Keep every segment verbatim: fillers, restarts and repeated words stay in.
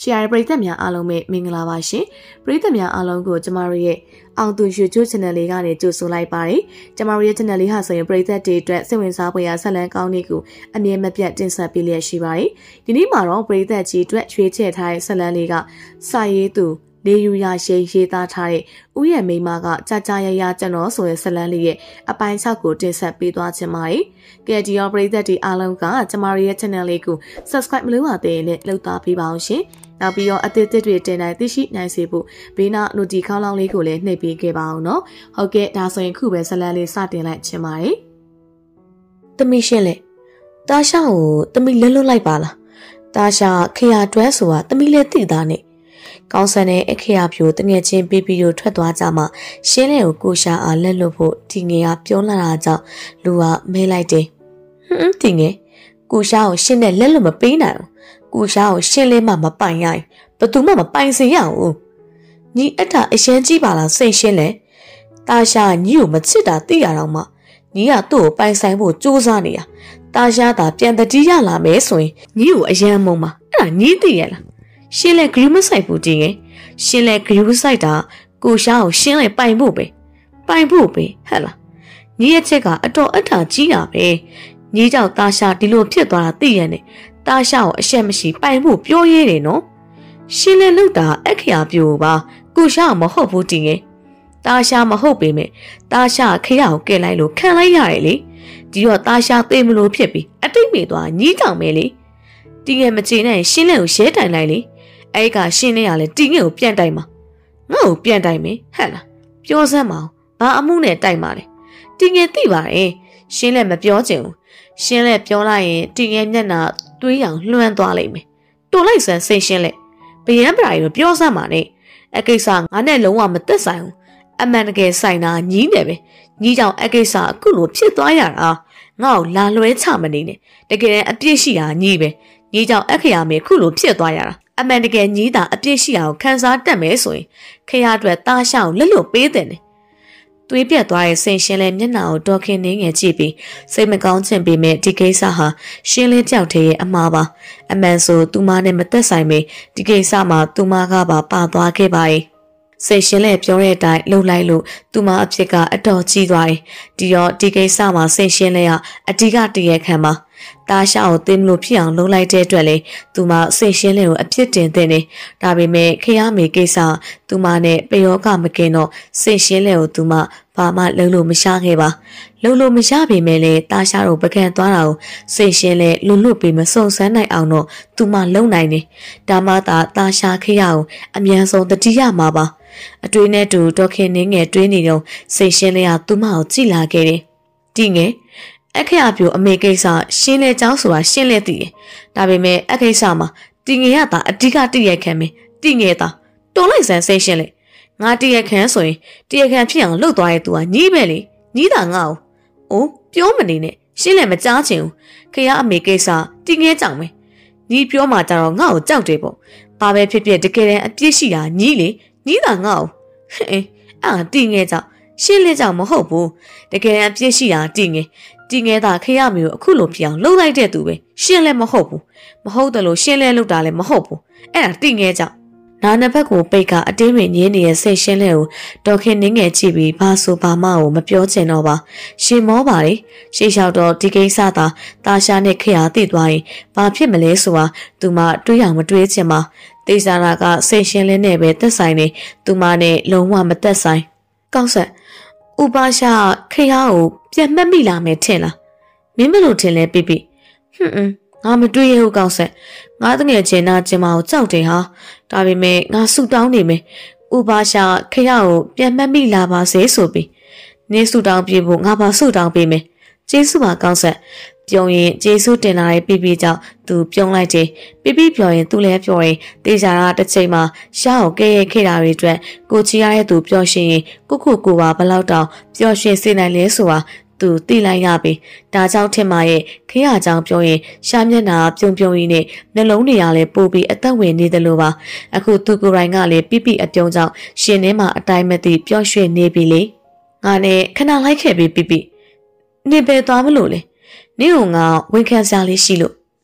share ပရိသတ်များအားလုံးပဲမင်္ဂလာပါရှင်ပရိသတ်များအားလုံးကိုကျမတို့ရဲ့အောင်သူရွှေချိုး channel လေးကနေကြိုဆိုလိုက်ပါတယ်ကျမတို့ရဲ့ channel လေးဟာဆိုရင်ပရိသတ်တွေအတွက်စိတ်ဝင်စားဖွယ်ရာဆက်လန်းကောင်းတွေကိုအမြဲမပြတ်တင်ဆက်ပေးလျက်ရှိပါတယ်ဒီနေ့မှာတော့ပရိသတ်ကြီးအတွက်ရွှေချဲ့ထားတဲ့ဆက်လန်းလေးကစာရေးသူလေယူရရှိရေးသားထားတဲ့ဥယျာဉ်မိမကကြာကြာရရကျွန်တော်ဆိုတဲ့ဆက်လန်းလေးရဲ့အပိုင်း၆ကိုတင်ဆက်ပေးသွားခြင်းပါတယ်ကဲဒီရောပရိသတ်တွေအားလုံးကကျမတို့ရဲ့ channel လေးကို subscribe မလုပ်ပါသေးနဲ့လုပ်သားပေးပါအောင်ရှင်နောက်ပြီးတော့အသစ်သစ်တွေတင်နိုင်သိရှိနိုင်စေဖို့ဘေးနား notification ခေါင်းလောင်းလေးကိုလည်းနှိပ်ပေးခဲ့ပါအောင်နော်ဟုတ်ကဲ့ဒါဆိုရင်ခုပဲဆက်လန်းလေးစတင်လိုက်ခြင်းပါတယ်တမီရှင်းလေတာရှာကိုတမီလွတ်လွတ်လိုက်ပါလားတာရှာခရတွဲဆိုတာတမီလည်းသိသားနဲ့ကောင်းဆန်တဲ့အခရာပြိုတငယ်ချင်းပေးပြီးတော့ထွက်သွားကြမှရှင်းလေကိုကိုရှာအားလက်လွတ်ဖို့ဒီငယ်ကပြောလာတာကြောင့်လူကမဲလိုက်တယ်ဟွန်းဒီငယ်ကိုရှာကိုရှင်းနဲ့လက်လွတ်မပေးနိုင်ဘူးကိုရှာကိုရှင်းလဲမှမပိုင်ရရင်ဘသူမှမပိုင်စေရဘူးညီအထအရှမ်းကြီးပါလားစိတ်ရှင်းလဲတာရှာညီကိုမချစ်တာသိရတော့မှညီကသူ့ကိုပိုင်ဆိုင်ဖို့ကြိုးစားနေတာတာရှာသာပြန်တတိရလာမယ်ဆိုရင်ညီကိုအယံမုံမှာအဲ့ဒါညီသိရလားရှင်းလဲဂရုမစိုက်ဘူးတင်ငယ်ရှင်းလဲဂရုစိုက်တာကိုရှာကိုရှင်းလဲပိုင်ဖို့ပဲပိုင်ဖို့ပဲဟဲ့လားညီရဲ့ချက်ကအတော်အထာကြီးတာပဲညီကြောင့်တာရှာဒီလိုဖြစ်သွားတာသိရနဲ့တာရှာကိုအရှက်မရှိပိုင်ဖို့ပြောရဲတယ်နော်ရှင်းလဲလို့တာအခရာပြိုပါကိုရှာမဟုတ်ဘူးတင်ငယ်တာရှာမဟုတ်ပေမဲ့တာရှာခရကိုကဲလိုက်လို့ခံလိုက်ရတယ်လေဒီတော့တာရှာသိမလို့ဖြစ်ပြီးအတိတ်မေသွားညီကြောင့်ပဲလေတင်ငယ်မချေနဲ့ရှင်းလဲကိုရဲတိုင်လိုက်လေအဲ့ကရှင်းနေရလဲတင်ငယ်ကိုပြန်တိုင်မှာငါ့ကိုပြန်တိုင်မယ်ဟဲ့လားပြောစမ်းမအောင်ဘာအမှုနဲ့တိုင်ပါလဲတင်ငယ်သိပါတယ်ရှင်းလဲမပြောချင်ဘူးရှင်းလဲပြောလိုက်ရင်တင်ငယ်မျက်နှာတွေးအောင်လွှမ်းသွားလိမ့်မယ်တော်လိုက်စမ်းစိတ်ရှင်းလဲဘယံပရာကြီးပြောစမ်းပါနဲ့အကိစ္စငါနဲ့လုံးဝမသက်ဆိုင်ဘူးအမှန်တကယ်ဆိုင်တာညီးနေပဲညီးကြောင့်အကိစ္စအခုလိုဖြစ်သွားရတာငါ့ကိုလာလွဲချမနေနဲ့တကယ်အပြစ်ရှိတာညီးပဲညီးကြောင့်အခရာမေခုလိုဖြစ်သွားရတာအမှန်တကယ်ညီးတာအပြစ်ရှိတာကိုခံစားတတ်မယ်ဆိုရင်ခရအတွက်တားရှောင်းလွတ်လွတ်ပေးတယ်သွေးပြတ်သွားတဲ့စိန်ရှင်းလဲမျက်နှာကိုတော်ခင်နေငယ်ကြည့်ပြီးစိတ်မကောင်းချင်ပေမဲ့ဒီကိစ္စဟာရှင်းလင်းကြောက်တဲ့ရဲ့အမှားပါအမှန်ဆိုသူမနဲ့မသက်ဆိုင်ပေဒီကိစ္စမှာသူမကပါပါသွားခဲ့ပါရဲ့စိတ်ရှင်းလဲပြောတဲ့အတိုင်းလှုပ်လိုက်လို့သူမအဖြစ်ကအတော်ကြီးသွားတယ်ဒီတော့ဒီကိစ္စမှာစိတ်ရှင်းလဲကအတိကတရခံပါတာရှာကိုသိမလို့ဖြစ်အောင်လုပ်လိုက်တဲ့အတွက်လေသူမစိတ်ရှင်းလဲကိုအဖြစ်တင်တဲ့နေဒါပေမဲ့ခရမေကိစ္စသူမနဲ့ပယောကမကင်တော့စိတ်ရှင်းလဲကိုသူမဘာမှလုံးလို့မရှားခဲ့ပါလုံးလို့မရပေမဲ့လေတာရှာတို့ပကံသွားတာကိုစိတ်ရှင်းလဲလွတ်လွတ်ပြီးမစုံစမ်းနိုင်အောင်တော့သူမလုံနိုင်တယ်ဒါမှသာတာရှာခရကိုအမြန်ဆုံးတတိယမှာပါအတွေ့နဲ့တူဒေါခင်နင်းငယ်တွေးနေတော့စိတ်ရှင်းလဲကသူမကိုကြည်လာခဲ့တယ်ဒီငယ်အခရပြိုအမေကိစ္စရှင်းလဲကြောင်းဆိုတာရှင်းလဲသိတယ်ဒါပေမဲ့အကိစ္စမှာတင်ငယ်ရတာအဓိကတည့်ရခံမယ်တင်ငယ်တာတော်လိုက်စမ်းစိတ်ရှင်းလဲငါတည့်ရခံဆိုရင်တည့်ရခံဖြစ်အောင်လှုပ်သွားရဲ့သူကညီးပဲလေညီးတာငါ့ကိုအိုးပြောမနေနဲ့ရှင်းလဲမကြားချင်ဘူးခရအမေကိစ္စတင်ငယ်ကြောင်ပဲညီးပြောမှကြတော့ငါ့ကိုကြောက်တယ်ပေါ့ဘာပဲဖြစ်ဖြစ်တကယ်တမ်းအပြစ်ရှိတာညီးလေညီးတာငါ့ကိုဟဲ့အာတင်ငယ်ကြောင်ရှင်းလဲကြောင်မဟုတ်ဘူးတကယ်တမ်းအပြစ်ရှိတာတင်ငယ်ဒီငယ်သားခရမျိုးအခုလိုပြောင်းလှုပ်လိုက်တဲ့သူပဲရှင်းလဲမဟုတ်ဘူးမဟုတ်တယ်လို့ရှင်းလဲလုပ်တာလည်းမဟုတ်ဘူးအဲ့ဒါတိငယ်ကြောင့်နာနှစ်ဖက်ကိုပိတ်ကအတင်းဝင်ရင်းနေတဲ့စိတ်ရှင်းလဲကိုဒေါခင်နင်းငယ်ကြည့်ပြီးဘာဆိုဘာမှကိုမပြောချင်တော့ပါရှင်မောပါလေရှေ့လျှောက်တော့ဒီကိစ္စသာတာရှာနဲ့ခရသိသွားရင်ဘာဖြစ်မလဲဆိုတာသူမတွေးအောင်မတွေးချင်ပါတေစာနာကစိတ်ရှင်းလဲနဲ့ပဲသက်ဆိုင်နေသူမနဲ့လုံးဝမသက်ဆိုင်ကောက်ဆက်ဥပါရှာခရကိုပြန်မှတ်မိလာမယ်ထင်လားမင်းမလို့ထင်လဲပြပြဟွန်းငါမတွေ့ရဘူးကောက်ဆက်ငါတငယ်ချင်းနာကျင်မကိုကြောက်တယ်ဟာဒါပေမဲ့ငါဆူတောင်းနေမယ်ဥပါရှာခရကိုပြန်မှတ်မိလာပါစေဆိုပြီးနေဆူတောင်းပြေဖို့ငါပါဆူတောင်းပေးမယ်ကျေးဇူးပါကောက်ဆက်ပြုံးရင်ကျေးဇူးတင်လာတဲ့ပြပြကြောင့်သူပြုံးလိုက်တယ်ပြပြပြောရင်သူလည်းပြောရင်တေချာတာတစ်ချိန်မှာရှားကိုကဲရဲခဲ့တာတွေအတွက်ကိုချီရတဲ့သူပြောရှင်ရင်ကိုကိုကိုပါဘလောက်တောင်ပျော်ရွှင်စေနိုင်လဲဆိုတာသူသိလိုက်ရပြီဒါကြောင့်ထင်ပါရဲ့ခရအကြောင်းပြောရင်ရှားမျက်နှာပြုံပြုံကြီးနဲ့နှလုံးတွေရလဲပို့ပြီးအသက်ဝင်နေတယ်လို့ပါအခုသူကိုယ်တိုင်ကလည်းပြပြအပြုံးကြောင့်ရှင်ထဲမှာအတိုင်းမသိပျော်ရွှင်နေပြီလေငါနဲ့ခဏလိုက်ခဲ့ပြီးပြပြနေပဲသွားမလို့လေနင့်ကငါဝန်ခံစရာလေးရှိလို့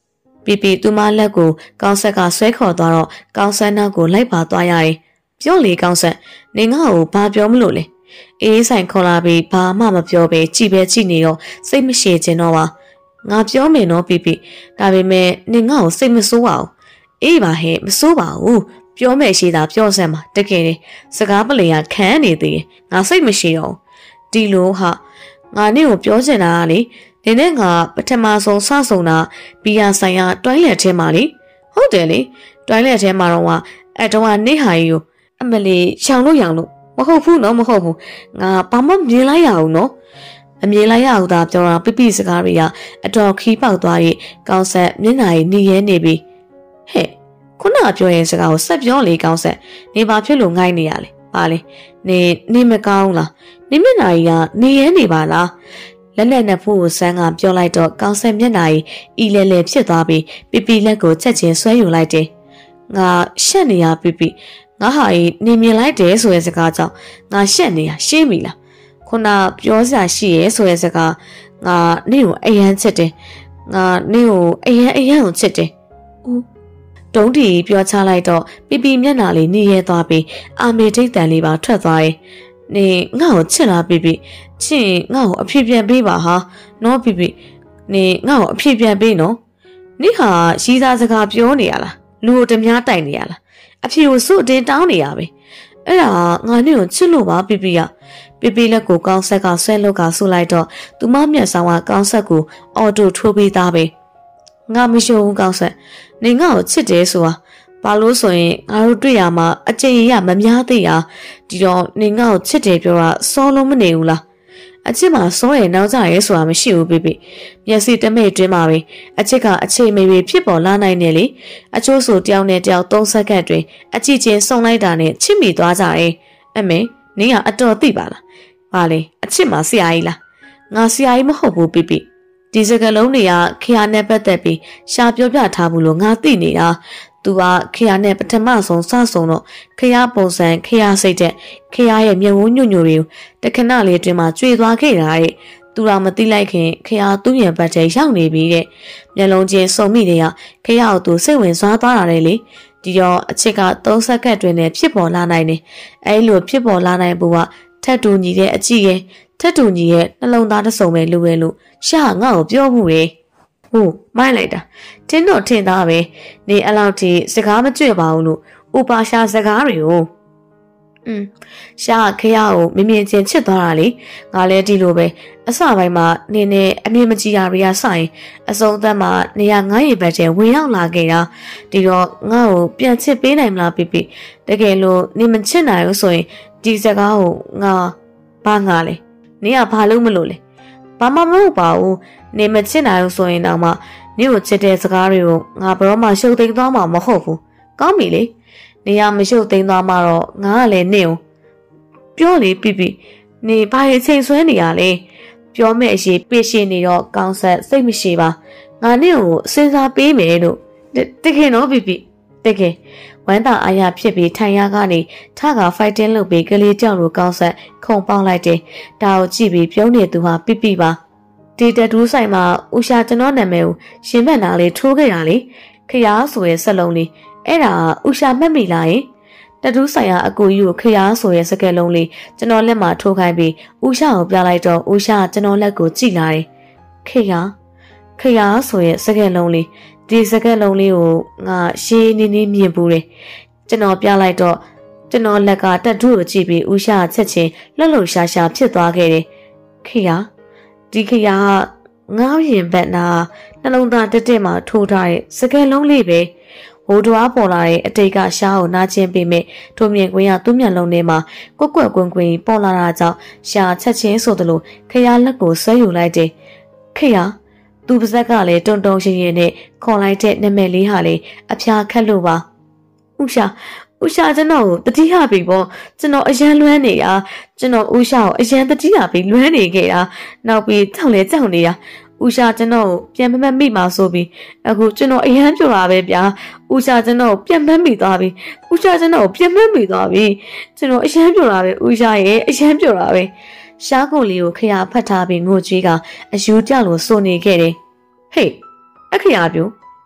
P P သူမလက်ကိုကောင်းဆက်ကဆွဲခေါ်သွားတော့ကောင်းဆက်နောက်ကိုလိုက်ပါသွားရတယ်ပြောလေကောင်းဆက်နေငါ့ကိုဘာပြောမလို့လဲအေးဆိုင်ခေါ်လာပြီးဘာမှမပြောပဲကြည်ပဲကြည်နေတော့စိတ်မရှိချင်တော့ပါငါပြောမယ်နော် P P ဒါပေမဲ့နေငါ့ကိုစိတ်မဆိုးပါဘူးအေးပါဟဲ့မဆိုးပါဘူးပြောမယ်ရှိတာပြောစမ်းပါတကယ်လေစကားပလေကခံနေသေးတယ်ငါစိတ်မရှိတော့ဒီလိုဟာငါနေ့ကိုပြောချင်တာကလေဒီနေ့ငါပထမဆုံးစဆုံတာဘီယာဆိုင်ရာတွိုင်းလက်ထဲမှာလေဟုတ်တယ်လေတွိုင်းလက်ထဲမှာတော့အဲ့တော့နေ့ဟာကြီးကိုအမလီရှောင်လို့ရောင်လို့မဟုတ်ဘူးနော်မဟုတ်ဘူးငါဘာမှမြင်လိုက်ရအောင်နော်အမြင်လိုက်ရအောင်သာပြောတာပြပြစကားတွေကအတော်ခီးပေါက်သွားရဲ့ကောင်းဆက်မျက်နှာကြီးနေရဲနေပြီဟဲ့ခုနပြောရင်စကားကိုဆက်ပြောလေကောင်းဆက်နေဘာဖြစ်လို့ငိုင်းနေရလဲပါလေနေနေမကောင်းလားနေမျက်နှာကြီးကနေရဲနေပါလားလက်လက်နဲ့ဖို့ကိုဆန်းကပြောလိုက်တော့ကောင်းဆက်မျက်နှာကြီးအီလဲလဲဖြစ်သွားပြီးပြပြလက်ကိုချက်ချင်းဆွဲယူလိုက်တယ်ငါရှက်နေရပြပြငါဟာနေမြင်လိုက်တယ်ဆိုတဲ့စကားကြောင့်ငါရှက်နေရရှင်းပြီလားခုနပြောစရာရှိရဲဆိုတဲ့စကားငါနေကိုအယမ်းချစ်တယ်ငါနေကိုအယမ်းအယမ်းကိုချစ်တယ်ဦးတုံးတီပြောချလိုက်တော့ပြပြမျက်နှာလေးနေရဲသွားပြီးအာမေဒိတ်တန်လေးပါထွက်သွားတယ်နေငါ့ကိုချစ်လားပြပြချစ်ငါ့ကိုအဖြစ်ပြန်ပေးပါဟာနော်ပြပြနေငါ့ကိုအဖြစ်ပြန်ပေးနော်နေဟာရီးသားစကားပြောနေရလားလူကိုတများတိုက်နေရလားအဖေကိုစွတ်တင်တောင်းနေရပဲအဲ့ဒါငါနဲ့ကိုချစ်လို့ပါပြပြရပြပြလက်ကိုကောင်းဆက်ကဆွဲလို့ကဆုလိုက်တော့သူမမျက်စောင်းကကောင်းဆက်ကိုအော်တိုထိုးပေးသားပဲငါမရှိဘူးကောင်းဆက်နေငါ့ကိုချစ်တယ်ဆိုတာဘာလို့ဆိုရင်ငါတို့တွေ့ရမှာအကျဉ်းရမများသေးတာဒီတော့နေငါ့ကိုချစ်တယ်ပြောတာစောလုံးမနေဘူးလားအချစ်မှာစောရနောက်ကြရဲဆိုတာမရှိဘူးပြပြမျက်စိတမဲ့တွင်းမှာပဲအချစ်ကအချိန်မေမေဖြစ်ပေါ်လာနိုင်တယ်လေအချို့ဆိုတယောက်နဲ့တယောက်သုံးစက္ကန့်တွင်အချစ်ချင်းဆုံလိုက်တာနဲ့ချစ်မိသွားကြတယ်အမေနင်ကအတော်သိပါလားဘာလဲအချစ်မှာဆရာကြီးလားငါဆရာကြီးမဟုတ်ဘူးပြပြဒီစကလုံးတွေကခရနဲ့ပတ်သက်ပြီးရှာပြောပြထားဘူးလို့ငါသိနေတာသူကခရနဲ့ပထမဆုံးစဆုံတော့ခရပုံစံခရစိတ်တဲ့ခရရဲ့မျက်ဝန်းညွညွတွေကိုတခဏလေးအတွင်းမှာကျွေသွားခဲ့တာတဲ့သူတော်မသိလိုက်ခင်ခရသူ့ရဲ့ဘက်ထဲရောက်နေပြီတဲ့မျက်လုံးချင်းစုံမိတွေကခရကိုသူစိတ်ဝင်စားသွားတာလေဒီတော့အချစ်ကသုံးစက္ကန့်တွင်နဲ့ဖြစ်ပေါ်လာနိုင်တယ်အဲလိုဖြစ်ပေါ်လာနိုင်ဘူးကထက်တူညီတဲ့အကြည့်ရဲ့ထက်တူညီရဲ့နှလုံးသားတစ်စုံပဲလိုပဲလို့ရှာငါ့ကိုပြောမှုလေဟုတ်မိုင်းလိုက်တာတင်းတော့ထင်သားပဲနေအဲ့လောက်ထိစကားမကြွပါဘူးလို့ဥပါရှာစကားတွေကိုอืมရှာခရကိုမမြင်ချင်းချစ်သွားတာလေငါလည်းဒီလိုပဲအစပိုင်းမှာနင်းနဲ့အမြင်မကြည့်ရရဆိုင်အစုံသက်မှာနေရငါ့ရဲ့ဘက်ထဲဝင်ရောက်လာခဲ့တာဒီတော့ငါ့ကိုပြန်ချစ်ပေးနိုင်မလားပြပြတကယ်လို့နေမချစ်နိုင်ဘူးဆိုရင်ဒီစကားကိုငါဘာငါလဲနေကဘာလို့မလို့လဲဘာမှမဟုတ်ပါဘူးနေမချစ်နိုင်ဘူးဆိုရင်တော့မှနေကိုချစ်တဲ့စကားတွေကိုငါဘယ်တော့မှရှုပ်သိမ်းသွားမှာမဟုတ်ဘူးကောင်းပြီလေနေရမရှုပ်သိမ်းသွားမှတော့ငါကလည်းနေအောင်ပြောလေပြပြနေဘာရဲ့ချိန်ဆွဲနေရလဲပြောမဲ့အရှိပြရှင်းနေတော့ကောင်းဆက်စိတ်မရှိပါငါနေကိုစဉ်းစားပေးမယ်လို့တကယ်တော့ပြပြတကယ်ဝမ်းသာအားရဖြစ်ပြီးထိုင်ရကနေထက fighting လုပ်ပြီးကလေးကြောက်လို့ကောင်းဆက်ခုံပေါက်လိုက်တယ်ဒါကိုကြည့်ပြီးပြုံးနေသူဟာပြပြပါဒီတတူးဆိုင်မှာဥရှာကျွန်တော်နာမည်ကိုရှင်းမှတ်နာလေးထိုးခဲ့တာလေခရားဆိုရဲ့စက်လုံးလေးအဲ့ဒါဥရှာမှတ်မိလားယင်တတူးဆိုင်ရာအကူကြီးကိုခရားဆိုရဲ့စကက်လုံးလေးကျွန်တော်လက်မှာထိုးခိုင်းပြီးဥရှာကိုပြလိုက်တော့ဥရှာကျွန်တော်လက်ကိုကြည့်လာတယ်ခရားခရားဆိုရဲ့စကက်လုံးလေးဒီစကက်လုံးလေးကိုငါရှင်းနေနေမြင်ပူတယ်ကျွန်တော်ပြလိုက်တော့ကျွန်တော်လက်ကတက်တူးကိုကြည့်ပြီးဥရှာချက်ချင်းလှုပ်လှုပ်ရှားရှားဖြစ်သွားခဲ့တယ်ခရားဒီခရားငါ့ရင်ဘက်နာနှလုံးသားတက်တက်မှာထိုးထားတဲ့စကက်လုံးလေးပဲဟိုတွားပေါ်လာတဲ့အတိတ်ကရှားကိုနာကျင်ပေမဲ့ထိုမြင်ကွင်းကသူ့မျက်လုံးထဲမှာကွက်ကွက်ကွင်းကွင်းပေါ်လာတာကြောင့်ရှားချက်ချင်းဆိုသလိုခရားလက်ကိုဆွဲယူလိုက်တယ်ခရားသူပါဇက်ကလည်းတုံတုံရှင်ရင်နဲ့ခေါ်လိုက်တဲ့နာမည်လေးဟာလေအဖျားခတ်လို့ပါဥရှာဥရှာကျွန်တော်ကိုတတိယပြီပေါ့ကျွန်တော်အရန်လွမ်းနေတာကျွန်တော်ဥရှာကိုအရန်တတိယပြီလွမ်းနေခဲ့တာနောက်ပြီးကြောက်လဲကြောက်နေတာဥရှာကျွန်တော်ကိုပြန်မမမိမှာဆိုပြီးအခုကျွန်တော်အရန်ပြောတာပဲဗျာဥရှာကျွန်တော်ကိုပြန်မမိသွားပြီဥရှာကျွန်တော်ကိုပြန်မမိသွားပြီကျွန်တော်အရန်ပြောတာပဲဥရှာရဲ့အရန်ပြောတာပဲရှားကုန်လေးကိုခရဖတ်ထားပြီးငိုကြွေးကအယူကြလို့စိုးနေခဲ့တယ်ဟေးအခရပြူ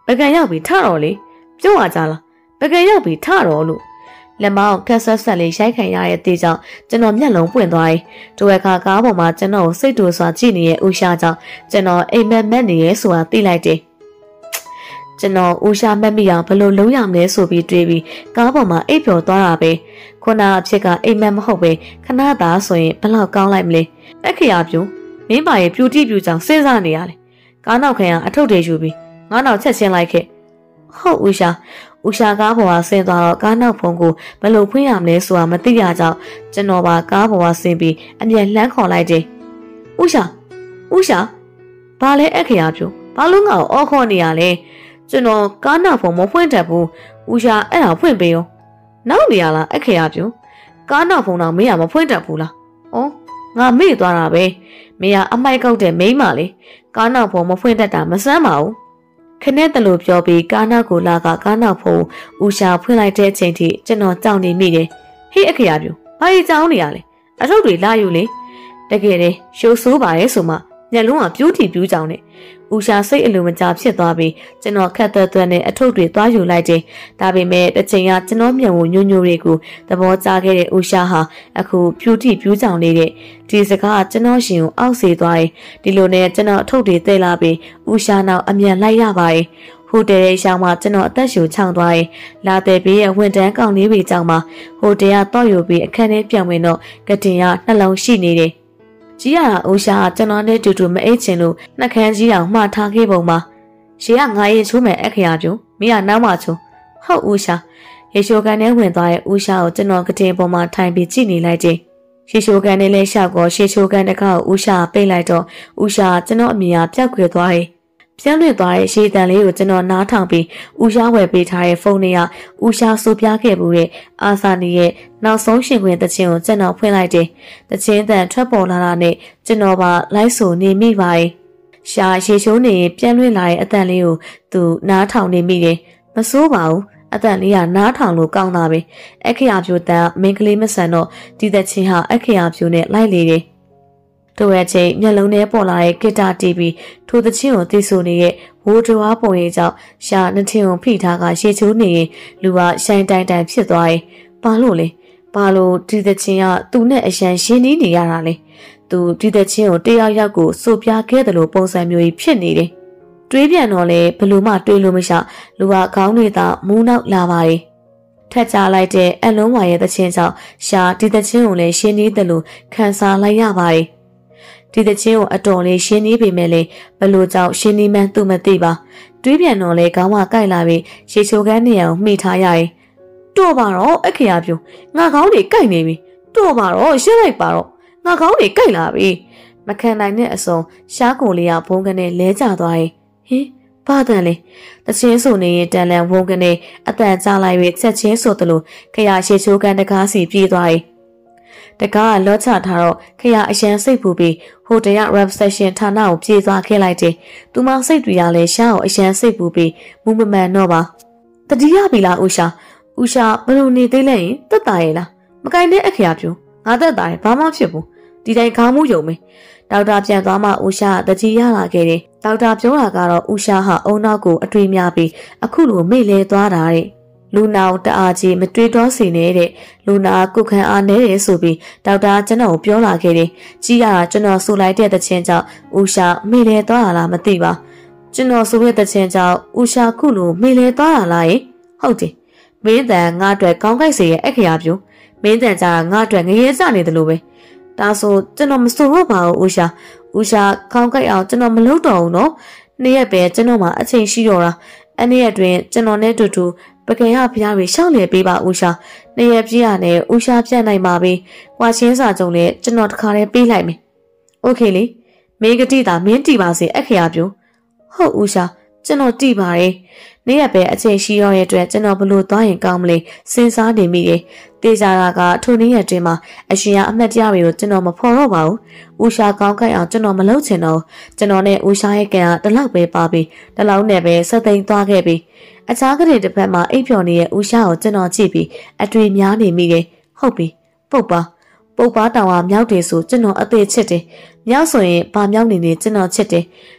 ပကံရောက်ပြီးထတော့လေပြောရကြလားပကံရောက်ပြီးထတော့လို့လက်မောင်းကက်ဆက်ဆက်လေးရိုက်ခံရတဲ့တေးကြောင့်ကျွန်တော်မျက်လုံးပွင့်သွားတယ်။တို့အခါကားပေါ်မှာကျွန်တော်စိတ်တူစွာကြည့်နေတဲ့ဦးရှာကြောင့်ကျွန်တော်အိမ်မက်မက်နေရဲဆိုတာသိလိုက်တယ်။ကျွန်တော်ဦးရှာမက်မိအောင်ဘယ်လိုလုပ်ရမလဲဆိုပြီးတွေးပြီးကားပေါ်မှာအိပ်ပျော်သွားတာပဲ။ခုနအဖြစ်ကအိမ်မက်မဟုတ်ပဲခဏသာဆိုရင်ဘယ်လောက်ကောင်းလိုက်မလဲ။အခရာပြူမင်းပါရဲ့ပြူတိပြူကြောင့်စဉ်းစားနေရလေ။ကားနောက်ခံကအထုပ်တွေယူပြီးငါနောက်ချက်ချင်းလိုက်ခဲ့။ဟုတ်ဦးရှာဦးရှာကားပေါ်ကဆင်းသွားတော့ကားနောက်ဖုံးကိုဘယ်လိုဖွင့်ရမလဲဆိုတာမသိရကြောင်းကျွန်တော်ပါကားပေါ်ကဆင်းပြီးအမြဲလှမ်းခေါ်လိုက်တယ်။ဦးရှာဦးရှာဘာလဲအခရာပြူဘာလို့ငါ့ကိုအော်ခေါ်နေရလဲကျွန်တော်ကားနောက်ဖုံးမဖွင့်တတ်ဘူးဦးရှာအဲ့ဒါဖွင့်ပေးရောနောက်နေရလားအခရာပြူကားနောက်ဖုံးတော့မင်းကမဖွင့်တတ်ဘူးလား။ဩငါမေ့သွားတာပဲမင်းကအမိုက်ကောက်တဲ့မိန်းမလေးကားနောက်ဖုံးမဖွင့်တတ်တာမစမ်းပါဘူးခနဲ့တလို့ပြောပြီးကားနောက်ကိုလာကကားနောက်ဖုံးဦးရှာဖွင့်လိုက်တဲ့အချိန်ထိကျွန်တော်ကြောက်နေမိတယ်ဟေးအခရာပြူဘာကြီးကြောက်နေရလဲအထုပ်တွေလာယူလေတကယ်လေရှိုးဆိုးပါရဲ့ဆိုမှညလုံးကပြူးတီပြူးကြောင်နဲ့ဦးရှာစိတ်အလိုမကျဖြစ်သွားပြီးကျွန်တော်ခက်သက်သက်နဲ့အထုပ်တွေသွားယူလိုက်တယ်ဒါပေမဲ့တစ်ချိန်ကကျွန်တော်မျက်ဝန်းညို့ညို့တွေကိုသဘောကျခဲ့တဲ့ဦးရှာဟာအခုပြူးတီပြူးကြောင်နေတဲ့ဒီစကားကျွန်တော်ရှင်ကိုအောက်စေသွားတယ်ဒီလိုနဲ့ကျွန်တော်အထုပ်တွေသဲလာပြီးဦးရှာနောက်အမြန်လိုက်ရပါတယ်ဟိုတယ်ရဲ့ရှောင်းမှာကျွန်တော်အသက်ရှူချောင်းသွားရင်လာတဲ့ဘေးရဲ့ဝန်တန်းကောင်လေးတွေကြောင့်မှဟိုတယ်ကတော့ယူပြီးအခန်းထဲပြန်ဝင်တော့ကတင်ရနှလုံးရှိနေတယ်ကြီးရတာဦးရှာကျွန်တော်နဲ့တူတူမအိတ်ချင်လို့နှက်ခမ်းကြီးအောင်မှားထားခဲ့ပုံမှာရှေကငါရင်ချိုးမယ်အခရာပြူမင်းကနောက်မှချိုးဟုတ်ဦးရှာရေရှိုကန်ထဲဝင်သွားတဲ့ဦးရှာကိုကျွန်တော်ကတင်ပေါ်မှာထိုင်ပြီးကြည့်နေလိုက်တယ်ရေရှိုကန်နဲ့လဲရှောက်ကောရှေချိုကန်တကောက်ဦးရှာပိတ်လိုက်တော့ဦးရှာကျွန်တော်အမြင်အားပြောက်ခွေသွားတယ်ပြန်လွင့်သွားတဲ့ရှေ့တန်လေးကိုကျွန်တော်နားထောင်ပြီးဦးရှားဝယ်ပေးထားတဲ့ဖုန်းတွေကဦးရှားဆိုပြခဲ့မှုတဲ့အာစာနီရဲ့နောက်ဆုံးရှင်ခွင်တခြင်းကိုကျွန်တော်ဖွင့်လိုက်တယ်။တခြင်းတန်ထွက်ပေါ်လာတာနဲ့ကျွန်တော်ပါလိုက်ဆိုနေမိပါရဲ့။ရှားရေချိုးနေရင်ပြန်လွင့်လာတဲ့အတန်လေးကိုသူနားထောင်နေမိတယ်။မစိုးပါဘူး။အတန်လေးကနားထောင်လို့ကောင်းတာပဲ။အခရာပြိုတန်မင်းကလေးမဆန်တော့ဒီတခြင်းဟာအခရာပြိုနဲ့လိုက်လေတယ်။တို့ရဲ့ချိန်မျက်လုံးထဲပေါ်လာတဲ့ဂီတာတီဗီထိုသချင်းကိုသိဆိုနေတဲ့ဝိုးတော်အားပုံရိပ်ကြောင့်ရှာနှစ်ထင်းကိုဖိထားကရေချိုးနေရင်လူကရှိုင်းတိုင်တိုင်ဖြစ်သွားရင်ဘာလို့လဲဘာလို့ဒီသချင်းကသူနဲ့အရန်ရှင်းနေနေရတာလဲသူဒီသချင်းကိုတယောက်ယောက်ကိုစိုးပြခဲ့တယ်လို့ပုံစံမျိုးကြီးဖြစ်နေတယ်တွေးပြန်တော့လေဘလို့မှတွေးလို့မရလူကခေါင်းတွေသာမူးနောက်လာပါတယ်ထက်ကြလိုက်တဲ့အလုံးဝါရဲ့သချင်းကြောင့်ရှာဒီသချင်းကိုလည်းရှင်းနေတယ်လို့ခံစားလိုက်ရပါတယ်ဒီတချင်းကိုအတော်လေးရှင်းနေပေမဲ့လေဘလို့ကြောင့်ရှင်းနေမှန်းသူမသိပါတွေးပြန်တော့လေခေါင်းကကိုက်လာပြီးရေချိုကန်းနေအောင်မှီထားရရင်တော့ပါတော့အခရာပြူငါခေါင်းတွေကိုက်နေပြီတော့ပါတော့ရှင်းလိုက်ပါတော့ငါခေါင်းတွေကိုက်လာပြီမခံနိုင်တဲ့အစုံရှားကုန်လေးကဘုံကနေလဲကျသွားရင်ဟင်ဘာတန်လဲတချင်းဆိုနေရင်တန်လန်ဘုံကနေအတန်ကျလိုက်ပြီးချက်ချင်းဆိုသလိုခရရေချိုကန်းတကားစီပြေးသွားရင်တကားကလော့ချထားတော့ခရအရန်စိတ်ပူပြီးဟိုတယ်ရ rap session ဌာနကိုပြေးသွားခဲ့လိုက်တယ်။သူမစိတ်တွေကလည်းရှားကိုအရန်စိတ်ပူပြီးမူမမှန်တော့ပါ။တတိယပြီလားဦးရှာ။ဦးရှာဘလို့နေသေးလဲရင်တက်တာရဲ့လား။မကင်တဲ့အခရာပြူငါတက်တာရဲ့ဘာမှဖြစ်ဘူး။ဒီတိုင်းခေါင်းမူးယုံမယ်။ဒေါက်တာပြန်သွားမှဦးရှာတတိရလာခဲ့တယ်။ဒေါက်တာပြောတာကတော့ဦးရှာဟာအုံနောက်ကိုအတွေ့များပြီးအခုလိုမိတ်လဲသွားတာတဲ့။လူနာတအားကြီးမတွေးတောစီနေတဲ့လူနာကုခန်းအားနေတယ်ဆိုပြီးဒေါက်တာကျွန်တော်ပြောလာခဲ့တယ်ကြီးရတာကျွန်တော်ဆိုလိုက်တဲ့တခြင်းကြောင့်ဦးရှာမေလဲသွားတာလားမသိပါကျွန်တော်ဆိုတဲ့တခြင်းကြောင့်ဦးရှာခုလိုမေလဲသွားတာလားရင်ဟုတ်တယ်မင်းတန်ငါအတွက်ကောင်းကိုက်စေရဲ့အခရာပြူမင်းတန်ကြငါအတွက်ငရဲစနေတယ်လို့ပဲဒါဆိုကျွန်တော်မဆိုတော့ပါဘူးဦးရှာဦးရှာကောင်းကိုက်အောင်ကျွန်တော်မလုပ်တော့ဘူးနော်နေ့ရက်ပဲကျွန်တော်မှအချိန်ရှိတော့တာအဲ့နေ့အတွင်းကျွန်တော်နဲ့တူတူပကံရဖျားပြီးရှောက်လေပေးပါဦးရှာနေရပြည့်ရနဲ့ဦးရှာပြတ်နိုင်ပါပြီ။ကွာချင်းစာကြုံနဲ့ကျွန်တော်တခါလေးပေးလိုက်မယ်။ Okay လေမင်းကတိတာမင်းတီပါစေအခရာပြူဟုတ်ဦးရှာကျွန်တော်တီပါတယ်။နေ့ရက်ပဲအချိန်ရှိတော့ရဲ့အတွက်ကျွန်တော်ဘလို့သွားရင်ကောင်းမလဲစဉ်းစားနေမိတယ်။တေချာတာကထိုနေ့ရက်တွင်မှာအရှင်ရအမှတ်တရတွေကိုကျွန်တော်မဖော်တော့ပါဘူး။ဦးရှာကောင်းကိုက်အောင်ကျွန်တော်မလုပ်ချင်တော့ကျွန်တော်နဲ့ဦးရှာရဲ့ကံကတလောက်ပဲပါပြီ။တလောက်နဲ့ပဲဆက်သိမ်းသွားခဲ့ပြီ။အခြားကလေးတစ်ဖက်မှာအိပ်ပျော်နေတဲ့ဦးရှာကိုကျွန်တော်ကြည့်ပြီးအတွေ့များနေမိတယ်ဟုတ်ပြီပုတ်ပါပုတ်ပါတောင်ကမြောက်တယ်ဆိုကျွန်တော်အသေးချစ်တယ်မြောက်ဆိုရင်ဘာမြောက်နေနေကျွန်တော်ချစ်တယ်